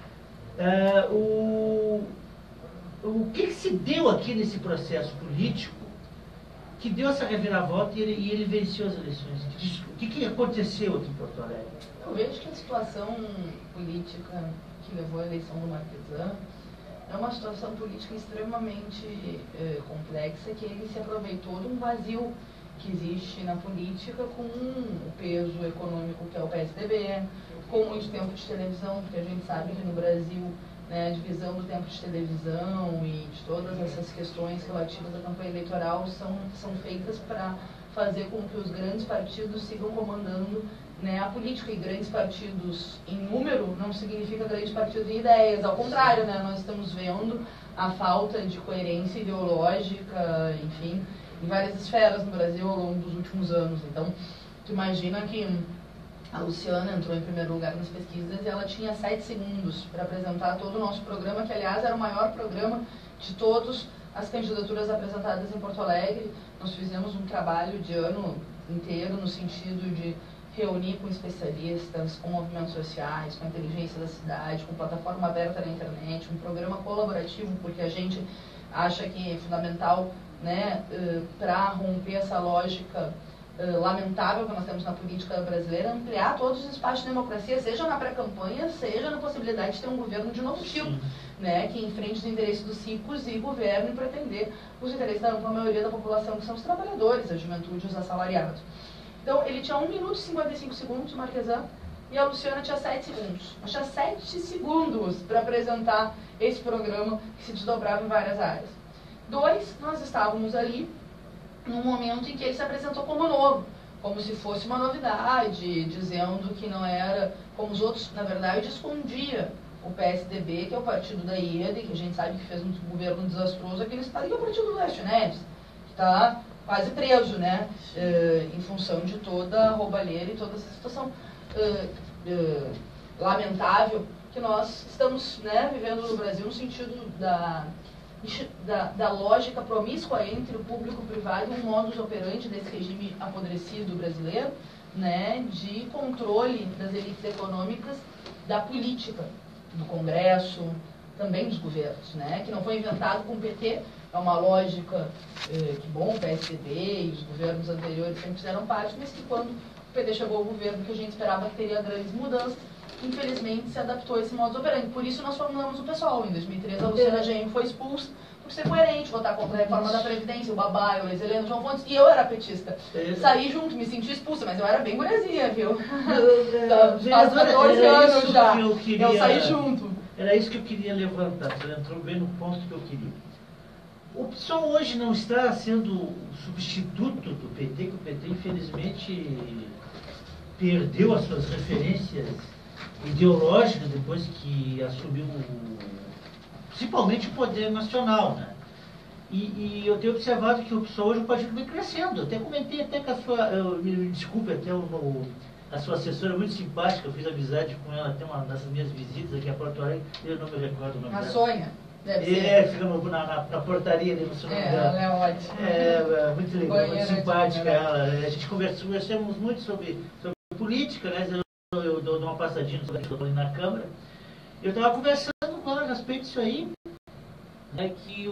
Uh, o, o que, que se deu aqui nesse processo político que deu essa reviravolta e ele, e ele venceu as eleições? O que, que aconteceu aqui em Porto Alegre? Eu vejo que a situação política que levou à eleição do Marquesan é uma situação política extremamente eh, complexa, que ele se aproveitou de um vazio que existe na política com o peso econômico que é o P S D B, com muito tempo de televisão, porque a gente sabe que no Brasil, né, a divisão do tempo de televisão e de todas essas questões relativas à campanha eleitoral são, são feitas para fazer com que os grandes partidos sigam comandando, né, a política. E grandes partidos em número não significa grandes partidos em ideias, ao contrário, né, nós estamos vendo a falta de coerência ideológica, enfim, em várias esferas no Brasil ao longo dos últimos anos. Então, tu imagina que a Luciana entrou em primeiro lugar nas pesquisas e ela tinha sete segundos para apresentar todo o nosso programa, que aliás era o maior programa de todas as candidaturas apresentadas em Porto Alegre. Nós fizemos um trabalho de ano inteiro no sentido de reunir com especialistas, com movimentos sociais, com a inteligência da cidade, com plataforma aberta na internet, um programa colaborativo, porque a gente acha que é fundamental, né, para romper essa lógica Uh, lamentável que nós temos na política brasileira, ampliar todos os espaços de democracia, seja na pré-campanha, seja na possibilidade de ter um governo de novo tipo, né, que enfrente os interesses dos ricos e governo e pretender os interesses da ampla maioria da população, que são os trabalhadores, a juventude e os assalariados. Então, ele tinha um minuto e cinquenta e cinco segundos, o Marquesan, e a Luciana tinha sete segundos. Nós tinha sete segundos para apresentar esse programa que se desdobrava em várias áreas. Dois, nós estávamos ali num momento em que ele se apresentou como novo, como se fosse uma novidade, dizendo que não era como os outros, na verdade, escondia o P S D B, que é o partido da I E D, que a gente sabe que fez um governo desastroso aqui no estado, e é o partido do Laércio Neves, que está quase preso, né, uh, em função de toda a roubalheira e toda essa situação uh, uh, lamentável que nós estamos, né, vivendo no Brasil, no sentido da, da, da lógica promíscua entre o público e o privado, um modus operandi desse regime apodrecido brasileiro, né, de controle das elites econômicas, da política, do Congresso, também dos governos, né, que não foi inventado com o P T, é uma lógica eh, que, bom, o P S D B e os governos anteriores sempre fizeram parte, mas que quando o P T chegou ao governo, que a gente esperava que teria grandes mudanças, infelizmente se adaptou a esse modus operandi. Por isso nós formamos o PSOL. Em dois mil e treze, a Luciana Genro foi expulsa por ser coerente, votar contra a reforma da Previdência, o Babá, o Luiz Heleno, o João Fontes, e eu era petista. Saí junto, me senti expulsa, mas eu era bem guriazinha, viu? Faz quatorze anos já, eu, queria, eu saí junto. Era isso que eu queria levantar, você entrou bem no ponto que eu queria. O PSOL hoje não está sendo o substituto do P T, que o P T infelizmente perdeu as suas referências ideológicas depois que assumiu principalmente o poder nacional, né? E, e eu tenho observado que o PSOL hoje o partido vem crescendo. Eu até comentei até com a sua, eu, me desculpe, até o, o, a sua assessora muito simpática, eu fiz amizade com ela até uma das minhas visitas aqui a Porto Alegre, eu não me recordo o nome a dela. A Sônia. Deve é, fica no, na, na, na portaria ali no seu nome é, dela. Ela é ótima. É, muito legal, Banheira muito simpática ela. A gente conversou, conversamos muito sobre, sobre política, né? Eu, eu dou uma passadinha sobre aquilo ali na Câmara. Eu estava conversando com ela a respeito disso aí, né, que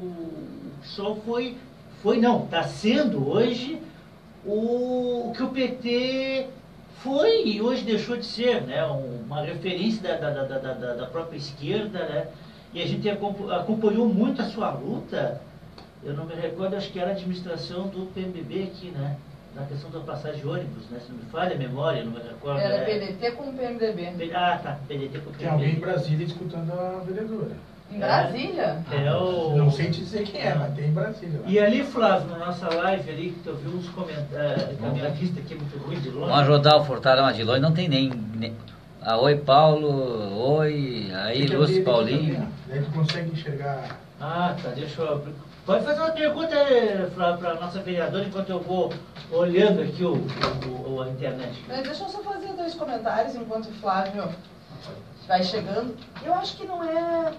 o PSOL foi, foi não, está sendo hoje o, o que o P T foi e hoje deixou de ser, né? Uma referência da, da, da, da, da própria esquerda, né? E a gente acompanhou muito a sua luta, eu não me recordo, acho que era a administração do P M D B aqui, né? Na questão da passagem de ônibus, né? Se não me falha a memória, não me recordo. Era é... P D T com o P M D B. Ah, tá, P D T com o P M D B. Tem alguém em Brasília escutando a vereadora. Em Brasília? É o... Não sei te dizer quem é, mas tem em Brasília. Lá. E ali, Flávio, na nossa live ali, que tu viu uns comentários, a minha vista aqui é muito ruim de longe. Vamos ajudar o Furtado, mas de longe não tem nem... nem... Ah, oi, Paulo. Oi. Aí, Lúcio Paulinho. Daí tu consegue enxergar... Ah, tá. Deixa eu... Pode fazer uma pergunta, Flávio, para a nossa vereadora, enquanto eu vou olhando aqui o, o, o a internet. Mas deixa eu só fazer dois comentários enquanto o Flávio vai chegando. Eu acho que não é...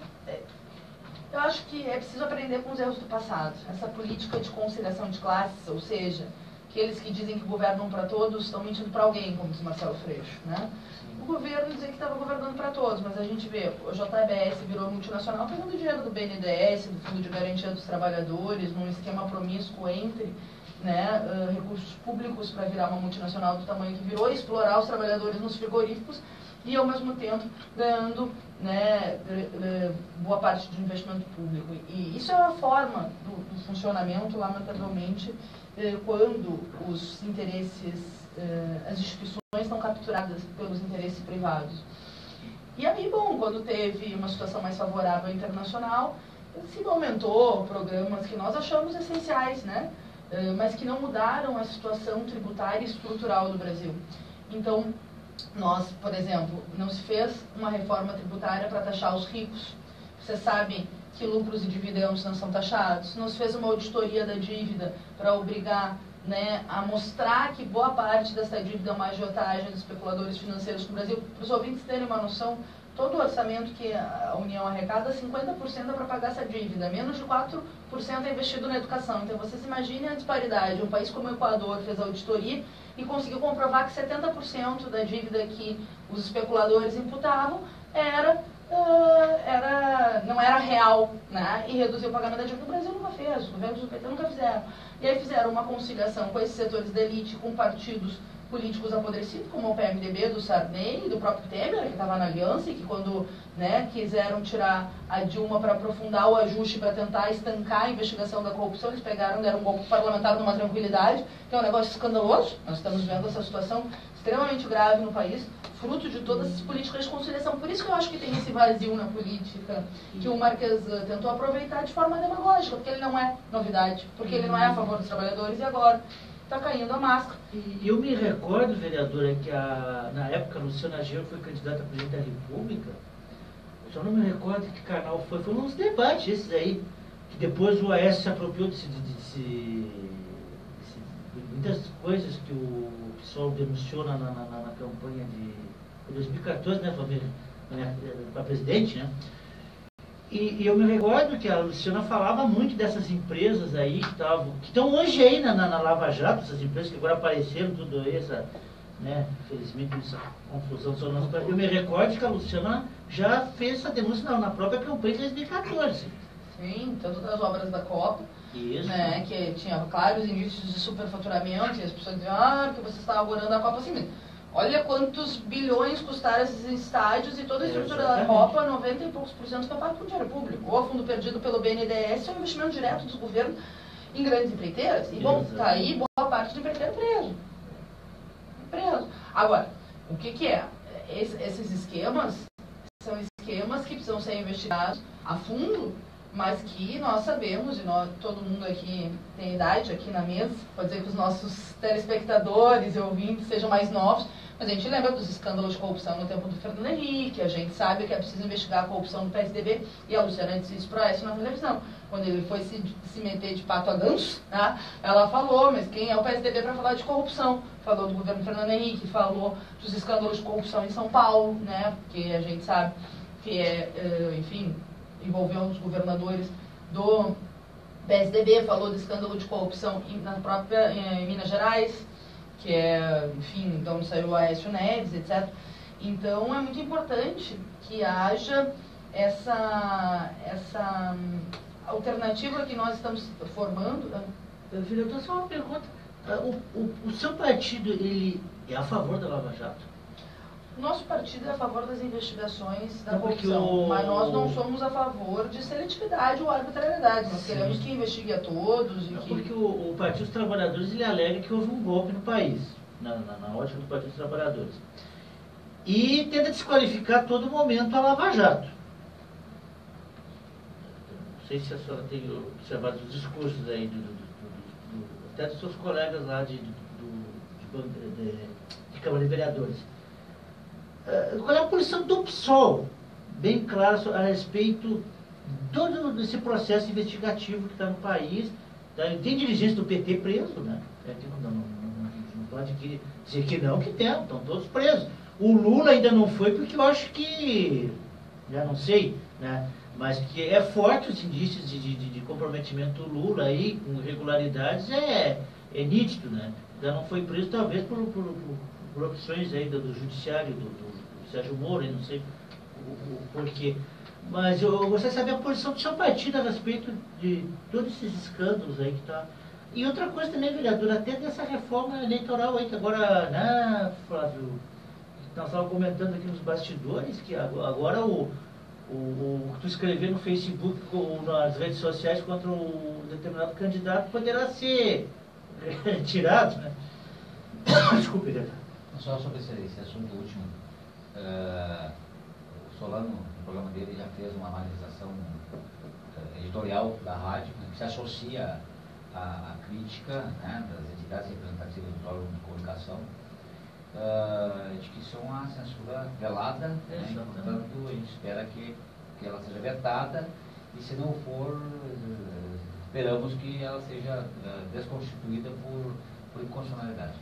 Eu acho que é preciso aprender com os erros do passado. Essa política de conciliação de classes, ou seja, aqueles que dizem que governam para todos estão mentindo para alguém, como diz Marcelo Freixo, né? O governo dizia que estava governando para todos, mas a gente vê, o J B S virou multinacional pegando dinheiro do B N D E S, do Fundo de Garantia dos Trabalhadores, num esquema promíscuo entre, né, uh, recursos públicos para virar uma multinacional do tamanho que virou, explorar os trabalhadores nos frigoríficos e, ao mesmo tempo, ganhando, né, boa parte do investimento público. E isso é uma forma do, do funcionamento, lamentavelmente, quando os interesses, as instituições estão capturadas pelos interesses privados. E aí, bom, quando teve uma situação mais favorável internacional, se aumentou programas que nós achamos essenciais, né? Mas que não mudaram a situação tributária e estrutural do Brasil. Então, nós, por exemplo, não se fez uma reforma tributária para taxar os ricos. Vocês sabem que lucros e dividendos não são taxados. Não se fez uma auditoria da dívida para obrigar, né, a mostrar que boa parte dessa dívida é uma agiotagem dos especuladores financeiros no Brasil. Para os ouvintes terem uma noção, todo o orçamento que a União arrecada, cinquenta por cento é para pagar essa dívida, menos de quatro por cento é investido na educação. Então vocês imaginem a disparidade. Um país como o Equador fez a auditoria e conseguiu comprovar que setenta por cento da dívida que os especuladores imputavam era, uh, era, não era real, né? E reduziu o pagamento da dívida. O Brasil nunca fez, os governos do P T nunca fizeram. E aí fizeram uma conciliação com esses setores da elite, com partidos políticos apodrecidos, como o P M D B do Sarney e do próprio Temer, que estava na aliança, e que quando, né, quiseram tirar a Dilma para aprofundar o ajuste, para tentar estancar a investigação da corrupção, eles pegaram, deram um golpe parlamentar numa tranquilidade, que é um negócio escandaloso. Nós estamos vendo essa situação extremamente grave no país, fruto de todas essas políticas de conciliação. Por isso que eu acho que tem esse vazio na política, que o Marques tentou aproveitar de forma demagógica, porque ele não é novidade, porque ele não é a favor dos trabalhadores, e agora está caindo a máscara. E eu me recordo, vereadora, que a, na época a Luciana Genro foi candidata a presidente da República. Eu só não me recordo que canal foi. Foram uns debates esses aí, que depois o Aécio se apropriou desse, desse, desse, de muitas coisas que o pessoal denunciou na, na, na, na campanha de dois mil e quatorze, né, para presidente, né? E, e eu me recordo que a Luciana falava muito dessas empresas aí que estavam, que estão hoje aí na, na, na Lava Jato, essas empresas que agora apareceram, tudo aí, essa, né, infelizmente, essa confusão sobre nós. Eu me recordo que a Luciana já fez essa denúncia na, na própria campanha de dois mil e quatorze. Sim, tanto das obras da Copa, Isso. Né, que tinha claros indícios de superfaturamento, e as pessoas diziam, ah, que você está abordando a Copa assim mesmo. Olha quantos bilhões custaram esses estádios e toda a estrutura da Copa, noventa e poucos por cento foi pago com dinheiro público. Ou fundo perdido pelo B N D E S, ou investimento direto dos governos em grandes empreiteiras. E, bom, está aí boa parte do empreiteiro preso. Preso. Agora, o que que é? Esses esquemas são esquemas que precisam ser investigados a fundo, mas que nós sabemos, e nós, todo mundo aqui tem idade aqui na mesa, pode dizer que os nossos telespectadores e ouvintes sejam mais novos, mas a gente lembra dos escândalos de corrupção no tempo do Fernando Henrique, a gente sabe que é preciso investigar a corrupção do P S D B, e a Luciana disse isso para essa na televisão. Quando ele foi se, se meter de pato a ganso, né, ela falou, mas quem é o P S D B para falar de corrupção? Falou do governo Fernando Henrique, falou dos escândalos de corrupção em São Paulo, né, porque a gente sabe que é, enfim, envolveu os governadores do P S D B, falou do escândalo de corrupção na própria em Minas Gerais, que é, enfim, de onde saiu o Aécio Neves, etcétera. Então, é muito importante que haja essa, essa alternativa que nós estamos formando. Vereador, só uma pergunta. O, o, o seu partido, ele é a favor da Lava Jato? Nosso partido é a favor das investigações da Não, corrupção, o... mas nós não somos a favor de seletividade ou arbitrariedade. Nós Sim. queremos que investigue a todos. E é que... Porque o, o Partido dos Trabalhadores ele alega que houve um golpe no país, na, na, na ótica do Partido dos Trabalhadores. E tenta desqualificar a todo momento a Lava Jato. Não sei se a senhora tem observado os discursos aí, do, do, do, do, até dos seus colegas lá de, do, de, de, de Câmara de Vereadores. Qual é a posição do P SOL, bem clara a respeito de todo esse processo investigativo que está no país? Tá? Tem dirigentes do P T preso, né? É que não, não, não, não pode dizer que não, que tem, estão todos presos. O Lula ainda não foi porque eu acho que, já não sei, né? Mas que é forte os indícios de, de, de comprometimento do Lula aí, com irregularidades, é, é nítido, né? Ainda não foi preso talvez por, por, por por opções aí do, do judiciário, do, do, do Sérgio Moro, não sei o, o porquê. Mas eu, eu gostaria de saber a posição do seu partido a respeito de todos esses escândalos aí que está. E outra coisa também, vereador, até dessa reforma eleitoral aí, que agora, né, Flávio, nós estávamos comentando aqui nos bastidores, que agora, agora o, o, o que tu escrever no Facebook ou nas redes sociais contra um determinado candidato poderá ser retirado, né? Desculpe, vereador. Só sobre esse, esse assunto último, uh, o Solano, no programa dele, já fez uma analisação uh, editorial da rádio, né, que se associa à, à crítica, né, das entidades representativas do órgão de comunicação, uh, de que isso é uma censura velada, né, e, portanto, a gente espera que, que ela seja vetada, e se não for, uh, esperamos que ela seja uh, desconstituída por, por inconstitucionalidade.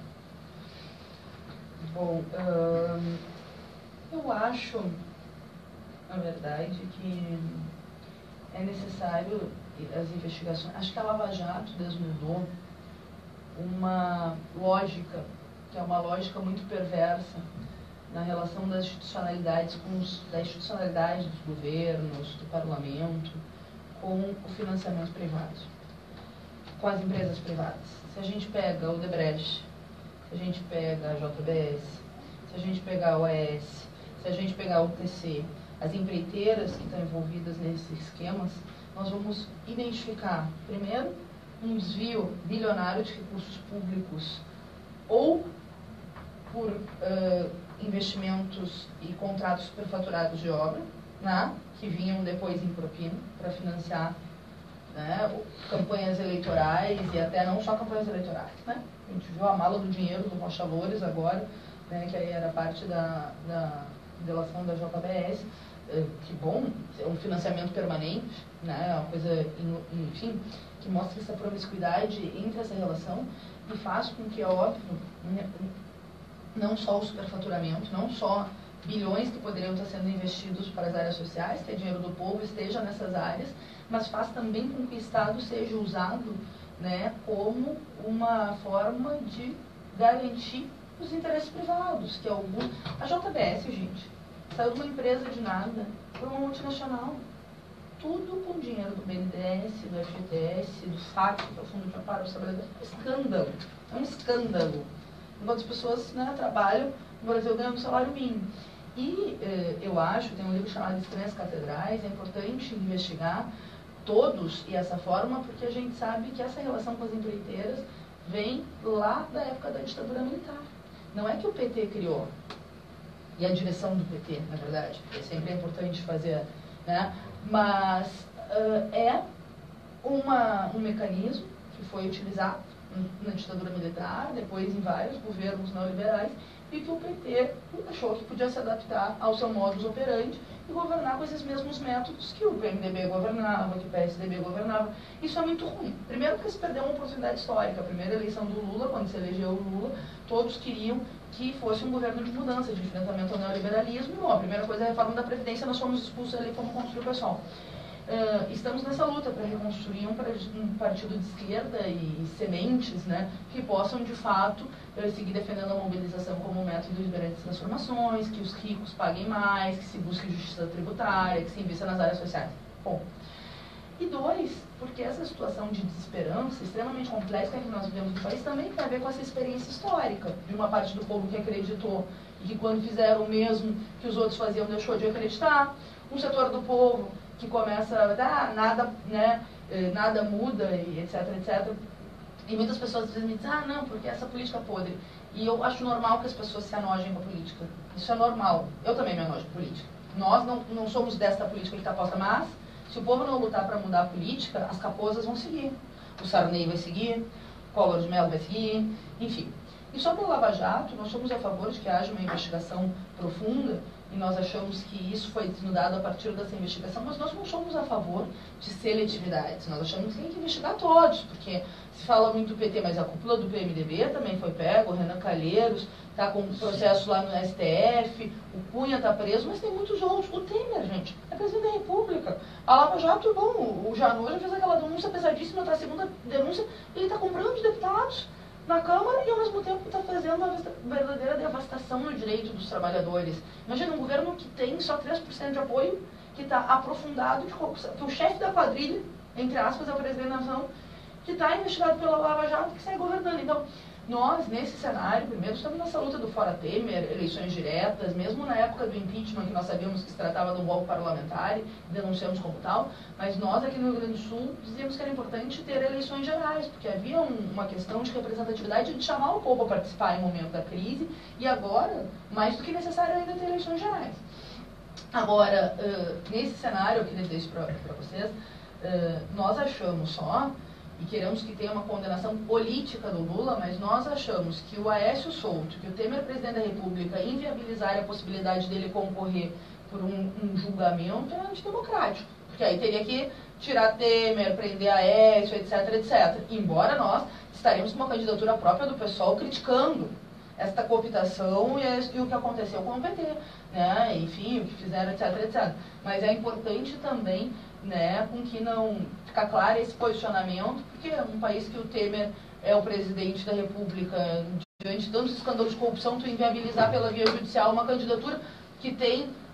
Bom, hum, eu acho, na verdade, que é necessário as investigações. Acho que a Lava Jato desnudou uma lógica, que é uma lógica muito perversa, na relação das institucionalidades, com os, da institucionalidade dos governos, do parlamento, com o financiamento privado, com as empresas privadas. Se a gente pega o Odebrecht, se a gente pega a J B S, se a gente pegar a O E S, se a gente pegar o T C, as empreiteiras que estão envolvidas nesses esquemas, nós vamos identificar, primeiro, um desvio bilionário de recursos públicos ou por uh, investimentos e contratos superfaturados de obra, né, que vinham depois em propina para financiar, né, campanhas eleitorais e até não só campanhas eleitorais. Né? A gente viu a mala do dinheiro do Rocha Loures agora, né, que aí era parte da, da delação da J B S. Que bom, é um financiamento permanente, né, uma coisa, enfim, que mostra essa promiscuidade entre essa relação e faz com que, é óbvio, não só o superfaturamento, não só bilhões que poderiam estar sendo investidos para as áreas sociais, que é dinheiro do povo, esteja nessas áreas, mas faz também com que o Estado seja usado, né, como uma forma de garantir os interesses privados, que é o... A J B S, gente, saiu de uma empresa de nada para uma multinacional. Tudo com dinheiro do B N D E S, do F G T S, do S A C, que é o Fundo de Amparo aos Trabalhadores. É um escândalo. É um escândalo. Enquanto as pessoas, né, trabalham no Brasil ganhando um salário mínimo. E eh, eu acho, tem um livro chamado Estranhas Catedrais, é importante investigar todos e essa forma, porque a gente sabe que essa relação com as empreiteiras vem lá da época da ditadura militar. Não é que o P T criou, e a direção do P T, na verdade, porque sempre é importante fazer, né? Mas uh, é uma, um mecanismo que foi utilizado na ditadura militar, depois em vários governos neoliberais, e que o P T achou que podia se adaptar ao seu modus operandi e governar com esses mesmos métodos que o P M D B governava, que o P S D B governava. Isso é muito ruim. Primeiro porque se perdeu uma oportunidade histórica. A primeira eleição do Lula, quando se elegeu o Lula, todos queriam que fosse um governo de mudança, de enfrentamento ao neoliberalismo. E, bom, a primeira coisa é a reforma da Previdência, nós fomos expulsos ali como construir o pessoal. Uh, estamos nessa luta para reconstruir um, um partido de esquerda e, e sementes, né, que possam, de fato, uh, seguir defendendo a mobilização como método de grandes transformações, que os ricos paguem mais, que se busque justiça tributária, que se invista nas áreas sociais. Bom. E dois, porque essa situação de desesperança extremamente complexa que nós vivemos no país também tem a ver com essa experiência histórica de uma parte do povo que acreditou e que quando fizeram o mesmo que os outros faziam deixou de acreditar, um setor do povo que começa a ah, nada, né, nada muda e etc, etcétera. E muitas pessoas às vezes me dizem, ah, não, porque essa política podre. E eu acho normal que as pessoas se anojem com a política. Isso é normal. Eu também me anojo com a política. Nós não, não somos desta política que está posta, mas se o povo não lutar para mudar a política, as caposas vão seguir. O Sarney vai seguir, o Collor de Mello vai seguir, enfim. E sobre o Lava Jato, nós somos a favor de que haja uma investigação profunda, e nós achamos que isso foi desnudado a partir dessa investigação, mas nós não somos a favor de seletividades. Nós achamos que tem que investigar todos, porque se fala muito do P T, mas a cúpula do P M D B também foi pego, o Renan Calheiros está com um processo lá no S T F, o Cunha está preso, mas tem muitos outros. O Temer, gente, é presidente da República. A Lava Jato, bom, o Janot já fez aquela denúncia pesadíssima, na segunda denúncia, ele está comprando os deputados na Câmara e, ao mesmo tempo, está fazendo uma verdadeira devastação no direito dos trabalhadores. Imagina um governo que tem só três por cento de apoio, que está aprofundado de corrupção, que o chefe da quadrilha, entre aspas, é o presidente da nação, que está investigado pela Lava Jato, que sai governando. Então, nós, nesse cenário, primeiro, estamos nessa luta do Fora Temer, eleições diretas, mesmo na época do impeachment, que nós sabíamos que se tratava de um golpe parlamentar, e denunciamos como tal, mas nós aqui no Rio Grande do Sul dizíamos que era importante ter eleições gerais, porque havia um, uma questão de representatividade de chamar o povo a participar em momento da crise, e agora, mais do que necessário ainda ter eleições gerais. Agora, uh, nesse cenário, eu queria dizer isso para vocês, uh, nós achamos só, e queremos que tenha uma condenação política do Lula, mas nós achamos que o Aécio Souto, que o Temer, presidente da República, inviabilizar a possibilidade dele concorrer por um, um julgamento é antidemocrático. Porque aí teria que tirar Temer, prender Aécio, etc, etcétera. Embora nós estaremos com uma candidatura própria do pessoal criticando esta cooptação e, e o que aconteceu com o P T, né? Enfim, o que fizeram, etc, etcétera. Mas é importante também, né, com que não ficar claro esse posicionamento, porque é um país que o Temer é o presidente da República, diante de tantos escândalos de corrupção, tu inviabilizar pela via judicial uma candidatura que tem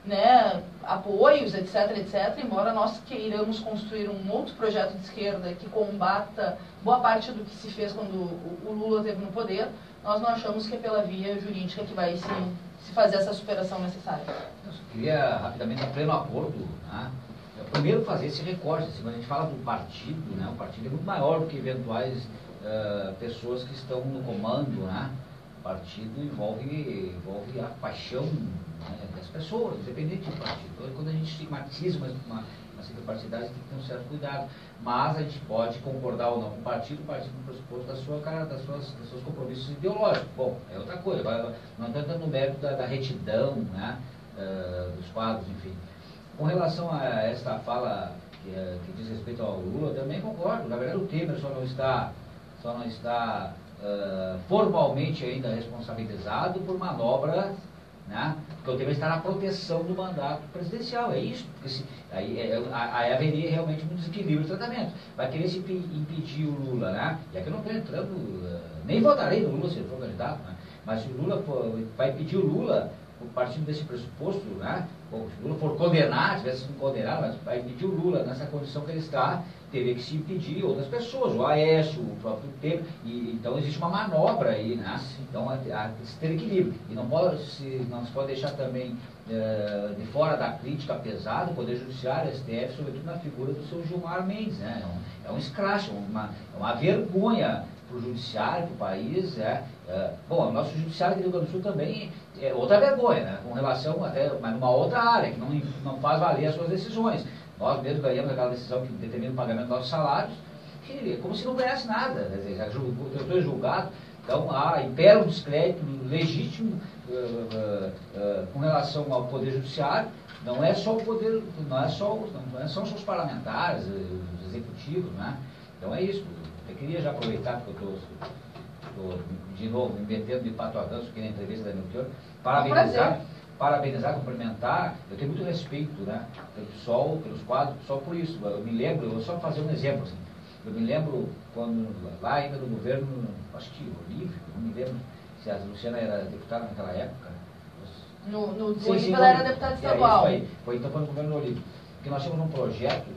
né, apoios, etc, etc, embora nós queiramos construir um outro projeto de esquerda que combata boa parte do que se fez quando o Lula esteve no poder, nós não achamos que é pela via jurídica que vai se, se fazer essa superação necessária. Eu só queria rapidamente, a pleno acordo, né? Primeiro fazer esse recorte, assim, quando a gente fala do partido, né, o partido é muito maior do que eventuais uh, pessoas que estão no comando, né? O partido envolve, envolve a paixão, né, das pessoas, independente do partido. Então, quando a gente estigmatiza uma, uma, uma sigla partidária, tem que ter um certo cuidado. Mas a gente pode concordar ou não com o partido, o partido no pressuposto da sua, das suas, dos seus compromissos ideológicos. Bom, é outra coisa, não tanto no mérito da, da retidão, né, uh, dos quadros, enfim. Com relação a esta fala que, que diz respeito ao Lula, eu também concordo. Na verdade, o Temer só não está, só não está uh, formalmente ainda responsabilizado por manobra, né? Porque o Temer está na proteção do mandato presidencial. É isso. Porque se, aí, é, aí haveria realmente um desequilíbrio de tratamento. Vai querer se impedir o Lula, né? E aqui eu não estou entrando, uh, nem votarei no Lula se ele for candidato, né? Mas se o Lula for, vai impedir o Lula, partindo desse pressuposto, né? Bom, se o Lula for condenar, tivesse sido condenado, mas vai impedir o Lula nessa condição que ele está, teria que se impedir outras pessoas, o Aécio, o próprio Temer, e então existe uma manobra aí, né? Então há que ter equilíbrio. E não, pode, se, não se pode deixar também eh, de fora da crítica pesada o Poder Judiciário, S T F, sobretudo na figura do seu Gilmar Mendes, né? É um, é um escracho, uma, é uma vergonha para o judiciário, para o país. É, é, bom, o nosso judiciário do Rio Grande do Sul também é outra vergonha, né? Com relação até, mas numa outra área, que não, não faz valer as suas decisões. Nós mesmos ganhamos aquela decisão que determina o pagamento dos nossos salários, que é como se não ganhasse nada. Quer dizer, já julgou, eu estou julgado, então há impera um descrédito legítimo uh, uh, uh, com relação ao Poder Judiciário. Não é só o poder, não é só, não é só os parlamentares, os executivos, né? Então é isso. Eu queria já aproveitar, porque eu estou, de novo, me metendo de pato a ganso aqui na entrevista da Melchior, parabenizar, parabenizar, cumprimentar. Eu tenho muito respeito, né, pelo P SOL, pelos quadros, só por isso. Eu me lembro, eu vou só fazer um exemplo, assim. Eu me lembro quando, lá ainda no governo, acho que Olívio, não me lembro se a Luciana era deputada naquela época. No, no sim, Olívio sim, ela era deputada estadual. É isso aí. Foi então foi no governo do Olívio. Porque nós tínhamos um projeto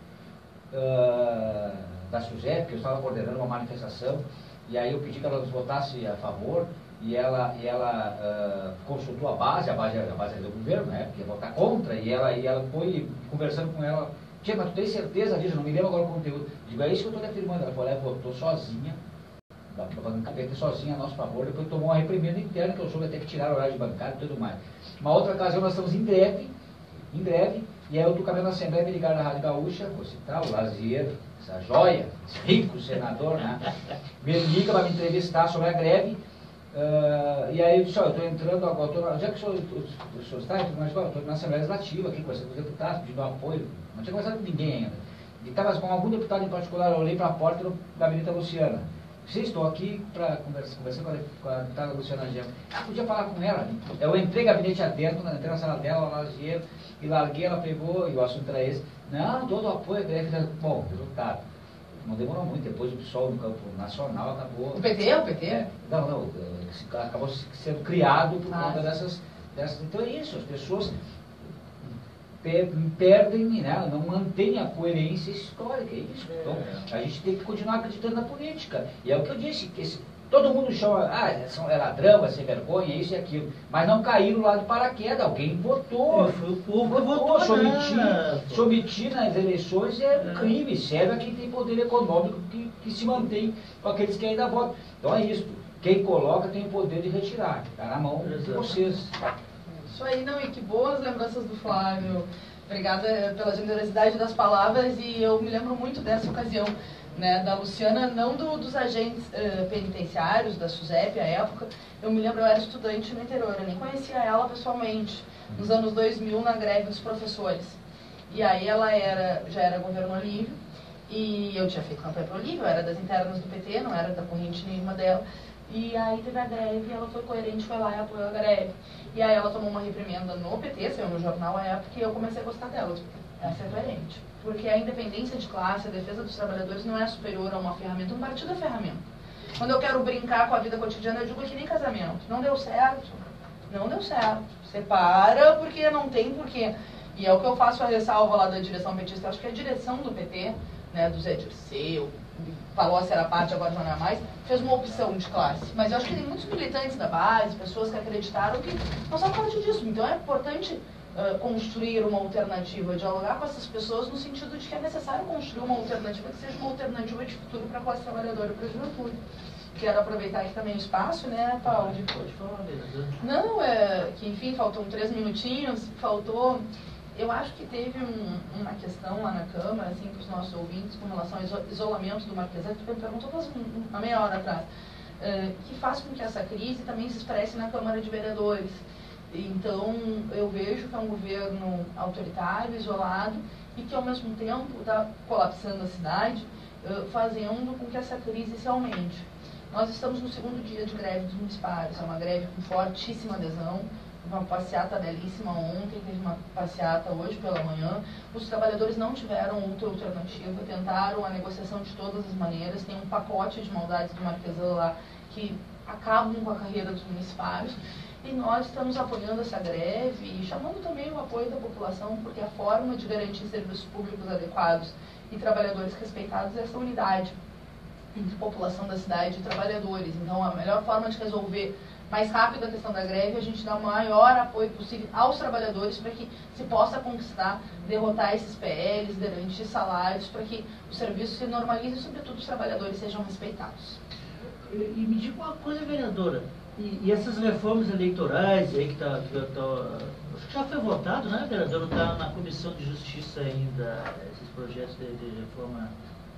uh, da SUSEP, que eu estava coordenando uma manifestação, e aí eu pedi que ela nos votasse a favor, e ela, e ela uh, consultou a base, a base, a base do governo, né, porque ia votar contra, e ela, e ela foi conversando com ela, tia, mas tu tem certeza disso? Não me lembro agora o conteúdo. Digo, é isso que eu estou afirmando. Ela falou, ela votou sozinha, fazendo capeta sozinha a nosso favor, depois tomou uma reprimenda interna, que eu soube até que tiraram o horário de bancário e tudo mais. Uma outra ocasião, nós estamos em greve, em greve, e aí eu estou caminhando na Assembleia, me ligaram na Rádio Gaúcha, vou citar o Lazier, essa joia, esse rico senador, né? Me liga para me entrevistar sobre a greve, uh, e aí eu disse, ó, eu estou entrando agora, tô, já que o senhor, o, o senhor está, eu estou na Assembleia Legislativa aqui, conversando com os deputados, pedindo apoio, não tinha conversado com ninguém ainda. E estava com algum deputado em particular, eu olhei para a porta do gabinete da Luciana. Sim, estou aqui para conversar, conversar com a, com a deputada Luciana Gema. Ah, podia falar com ela. Eu entrei gabinete adentro, entrei na sala dela, lá e larguei, ela pegou, e o assunto era esse. Não, todo o apoio, a greve. Bom, resultado. Não demorou muito, depois o pessoal no campo nacional acabou... O P T? O P T? É, não, não, acabou sendo criado por ah, conta dessas, dessas... Então é isso, as pessoas perdem, né, não mantêm a coerência histórica, é isso. Então, a gente tem que continuar acreditando na política. E é o que eu disse, que esse, todo mundo chama, ah, é ladrão, é sem vergonha, isso e aquilo. Mas não caíram lá de paraquedas, alguém votou. É, foi o povo que votou. Se omitir, né? se omitir nas eleições é um crime, serve a quem tem poder econômico que, que se mantém com aqueles que ainda votam. Então é isso. Quem coloca tem o poder de retirar. Está na mão de vocês. Isso aí, não, e que boas lembranças do Flávio. Obrigada pela generosidade das palavras, e eu me lembro muito dessa ocasião, né, da Luciana, não do, dos agentes uh, penitenciários, da SUSEP, à época. Eu me lembro, eu era estudante no interior, eu nem conhecia ela pessoalmente, nos anos dois mil, na greve dos professores. E aí ela era, já era governo Olívio, e eu tinha feito campanha para o Olívio, eu era das internas do P T, não era da corrente nenhuma dela. E aí teve a greve, e ela foi coerente, foi lá e apoiou a greve. E aí ela tomou uma reprimenda no P T, saiu no jornal à época, e eu comecei a gostar dela. Essa é coerente. Porque a independência de classe, a defesa dos trabalhadores não é superior a uma ferramenta. Um partido é ferramenta. Quando eu quero brincar com a vida cotidiana, eu digo que nem casamento. Não deu certo. Não deu certo. Separa porque não tem porquê. E é o que eu faço a ressalva lá da direção petista. Eu acho que a direção do P T, né, do Zé Dirceu, falou a ser a parte, agora já não é mais, fez uma opção de classe. Mas eu acho que tem muitos militantes da base, pessoas que acreditaram que não são parte disso. Então é importante uh, construir uma alternativa, dialogar com essas pessoas no sentido de que é necessário construir uma alternativa que seja uma alternativa de futuro para a classe trabalhadora e para a juventude. Quero aproveitar aqui também o espaço, né, Paulo? Pode falar, vereador. Não, é que enfim, faltam três minutinhos, faltou... Eu acho que teve um, uma questão lá na Câmara, assim, para os nossos ouvintes, com relação ao isolamento do Marquesã, que tu perguntou faz uma meia hora atrás, uh, que faz com que essa crise também se expresse na Câmara de Vereadores. Então, eu vejo que é um governo autoritário, isolado, e que, ao mesmo tempo, está colapsando a cidade, uh, fazendo com que essa crise se aumente. Nós estamos no segundo dia de greve dos municipários, é uma greve com fortíssima adesão, uma passeata belíssima ontem, teve uma passeata hoje pela manhã. Os trabalhadores não tiveram outra alternativa, tentaram a negociação de todas as maneiras. Tem um pacote de maldades do Marquesã lá que acabam com a carreira dos municipários. E nós estamos apoiando essa greve e chamando também o apoio da população, porque a forma de garantir serviços públicos adequados e trabalhadores respeitados é essa unidade entre população da cidade e trabalhadores. Então, a melhor forma de resolver mais rápido a questão da greve, a gente dá o maior apoio possível aos trabalhadores para que se possa conquistar, derrotar esses P Ls, garantir salários, para que o serviço se normalize e, sobretudo, os trabalhadores sejam respeitados. E, e me diga uma coisa, vereadora, e, e essas reformas eleitorais aí que tá, que tá, acho que já foi votado, né, vereadora? Está na Comissão de Justiça ainda, esses projetos de, de reforma,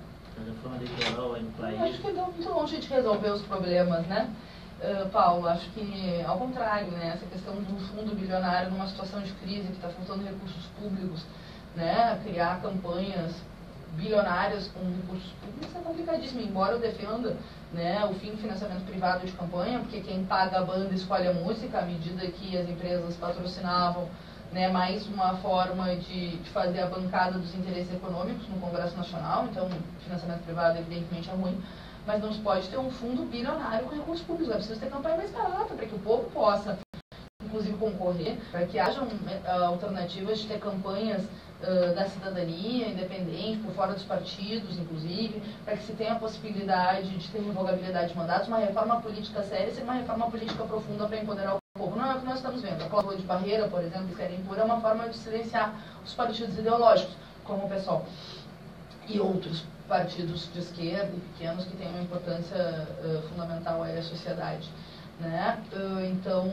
de reforma eleitoral aí no país. Acho que não muito longe de resolver os problemas, né? Uh, Paulo, acho que ao contrário, né, essa questão do fundo bilionário numa situação de crise que está faltando recursos públicos, né, criar campanhas bilionárias com recursos públicos é complicadíssimo, embora eu defenda, né, o fim do financiamento privado de campanha, porque quem paga a banda escolhe a música, à medida que as empresas patrocinavam, né, mais uma forma de, de fazer a bancada dos interesses econômicos no Congresso Nacional. Então financiamento privado evidentemente é ruim, mas não se pode ter um fundo bilionário com recursos públicos. É preciso ter campanha mais barata para que o povo possa, inclusive, concorrer, para que hajam uh, alternativas de ter campanhas uh, da cidadania independente, por fora dos partidos, inclusive, para que se tenha a possibilidade de ter revogabilidade de mandatos, uma reforma política séria e uma reforma política profunda para empoderar o povo. Não é o que nós estamos vendo. A cláusula de barreira, por exemplo, que querem impor, é uma forma de silenciar os partidos ideológicos, como o PSOL e outros partidos de esquerda e pequenos que têm uma importância uh, fundamental aí à sociedade, né? Uh, então,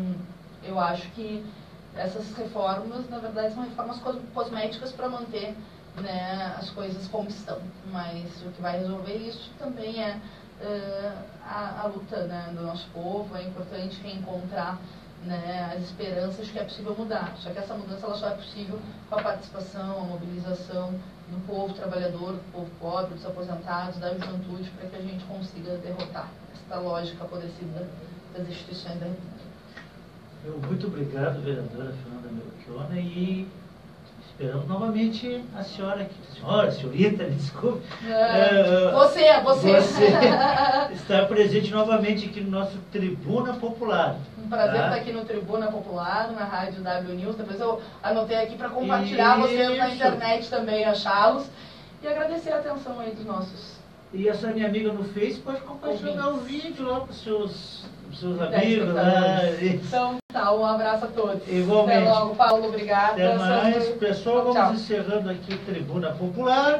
eu acho que essas reformas, na verdade, são reformas cos cosméticas para manter, né, as coisas como estão, mas o que vai resolver isso também é uh, a, a luta, né, do nosso povo. É importante reencontrar, né, as esperanças de que é possível mudar. Só que essa mudança ela só é possível com a participação, a mobilização do povo trabalhador, do povo pobre, dos aposentados, da juventude, para que a gente consiga derrotar essa lógica apodrecida das instituições da República. Eu, muito obrigado, vereadora Fernanda Melchiona, e esperamos novamente a senhora aqui. Senhora, senhorita, me desculpe. É, você, você. Você está presente novamente aqui no nosso Tribuna Popular. Um prazer tá? estar aqui no Tribuna Popular, na Rádio W News. Depois eu anotei aqui para compartilhar Isso. vocês na internet também, achá-los. E agradecer a atenção aí dos nossos. E essa minha amiga no Face pode compartilhar o vídeo lá para os seus, seus Dez amigos. Né? Então, tá, um abraço a todos. Igualmente. Até logo, Paulo, obrigada. Até mais, Sandro. pessoal. Vamos Tchau. encerrando aqui o Tribuna Popular.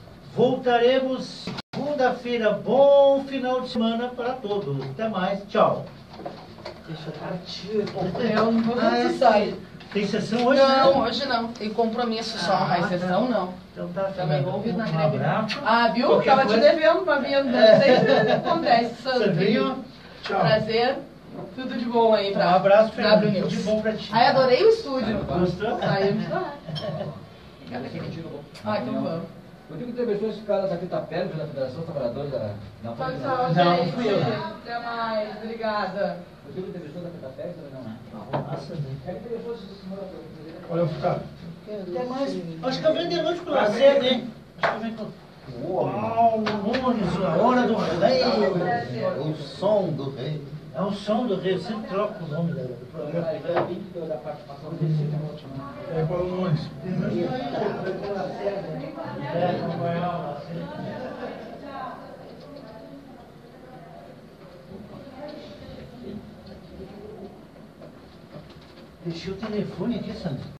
Voltaremos segunda-feira. Bom final de semana para todos. Até mais. Tchau. Deixa eu partir. Eu não vou ah, sair. Tem sessão hoje? Não, né? hoje não. Tem compromisso só, ah, mas sessão não. Então tá. Também vou ouvir na um greve. Abraço. Ah, viu? Qualquer Tava coisa... te devendo pra vir. Não sei se acontece, Sandro. Sandrinho, tchau. Prazer. Tudo de bom aí pra Um abraço, Fernando. W News. Tudo de bom pra ti. Ai, adorei o estúdio. Gostou? Saímos lá. Ah, então vamos. Eu digo que entrevistou esse cara da Fita Pérez, da Federação dos Trabalhadores da... Não, Tchau, foi tchau, não, gente. fui eu. Até mais. Obrigada. Eu digo que entrevistou da Fita Pérez ou não? Nossa, É que entrevistou esse senhor. Olha o cara. até mais. Acho que eu venho de noite pela sede, hein? Acho que eu venho com... Uau, Nunes, a hora do rei. O som do rei. É um som do Rio, sempre troca o nome da- do programa. da participação desse ótimo. É, Paulo Nunes. É, acompanhar o nosso- Deixei o telefone aqui, Sandro.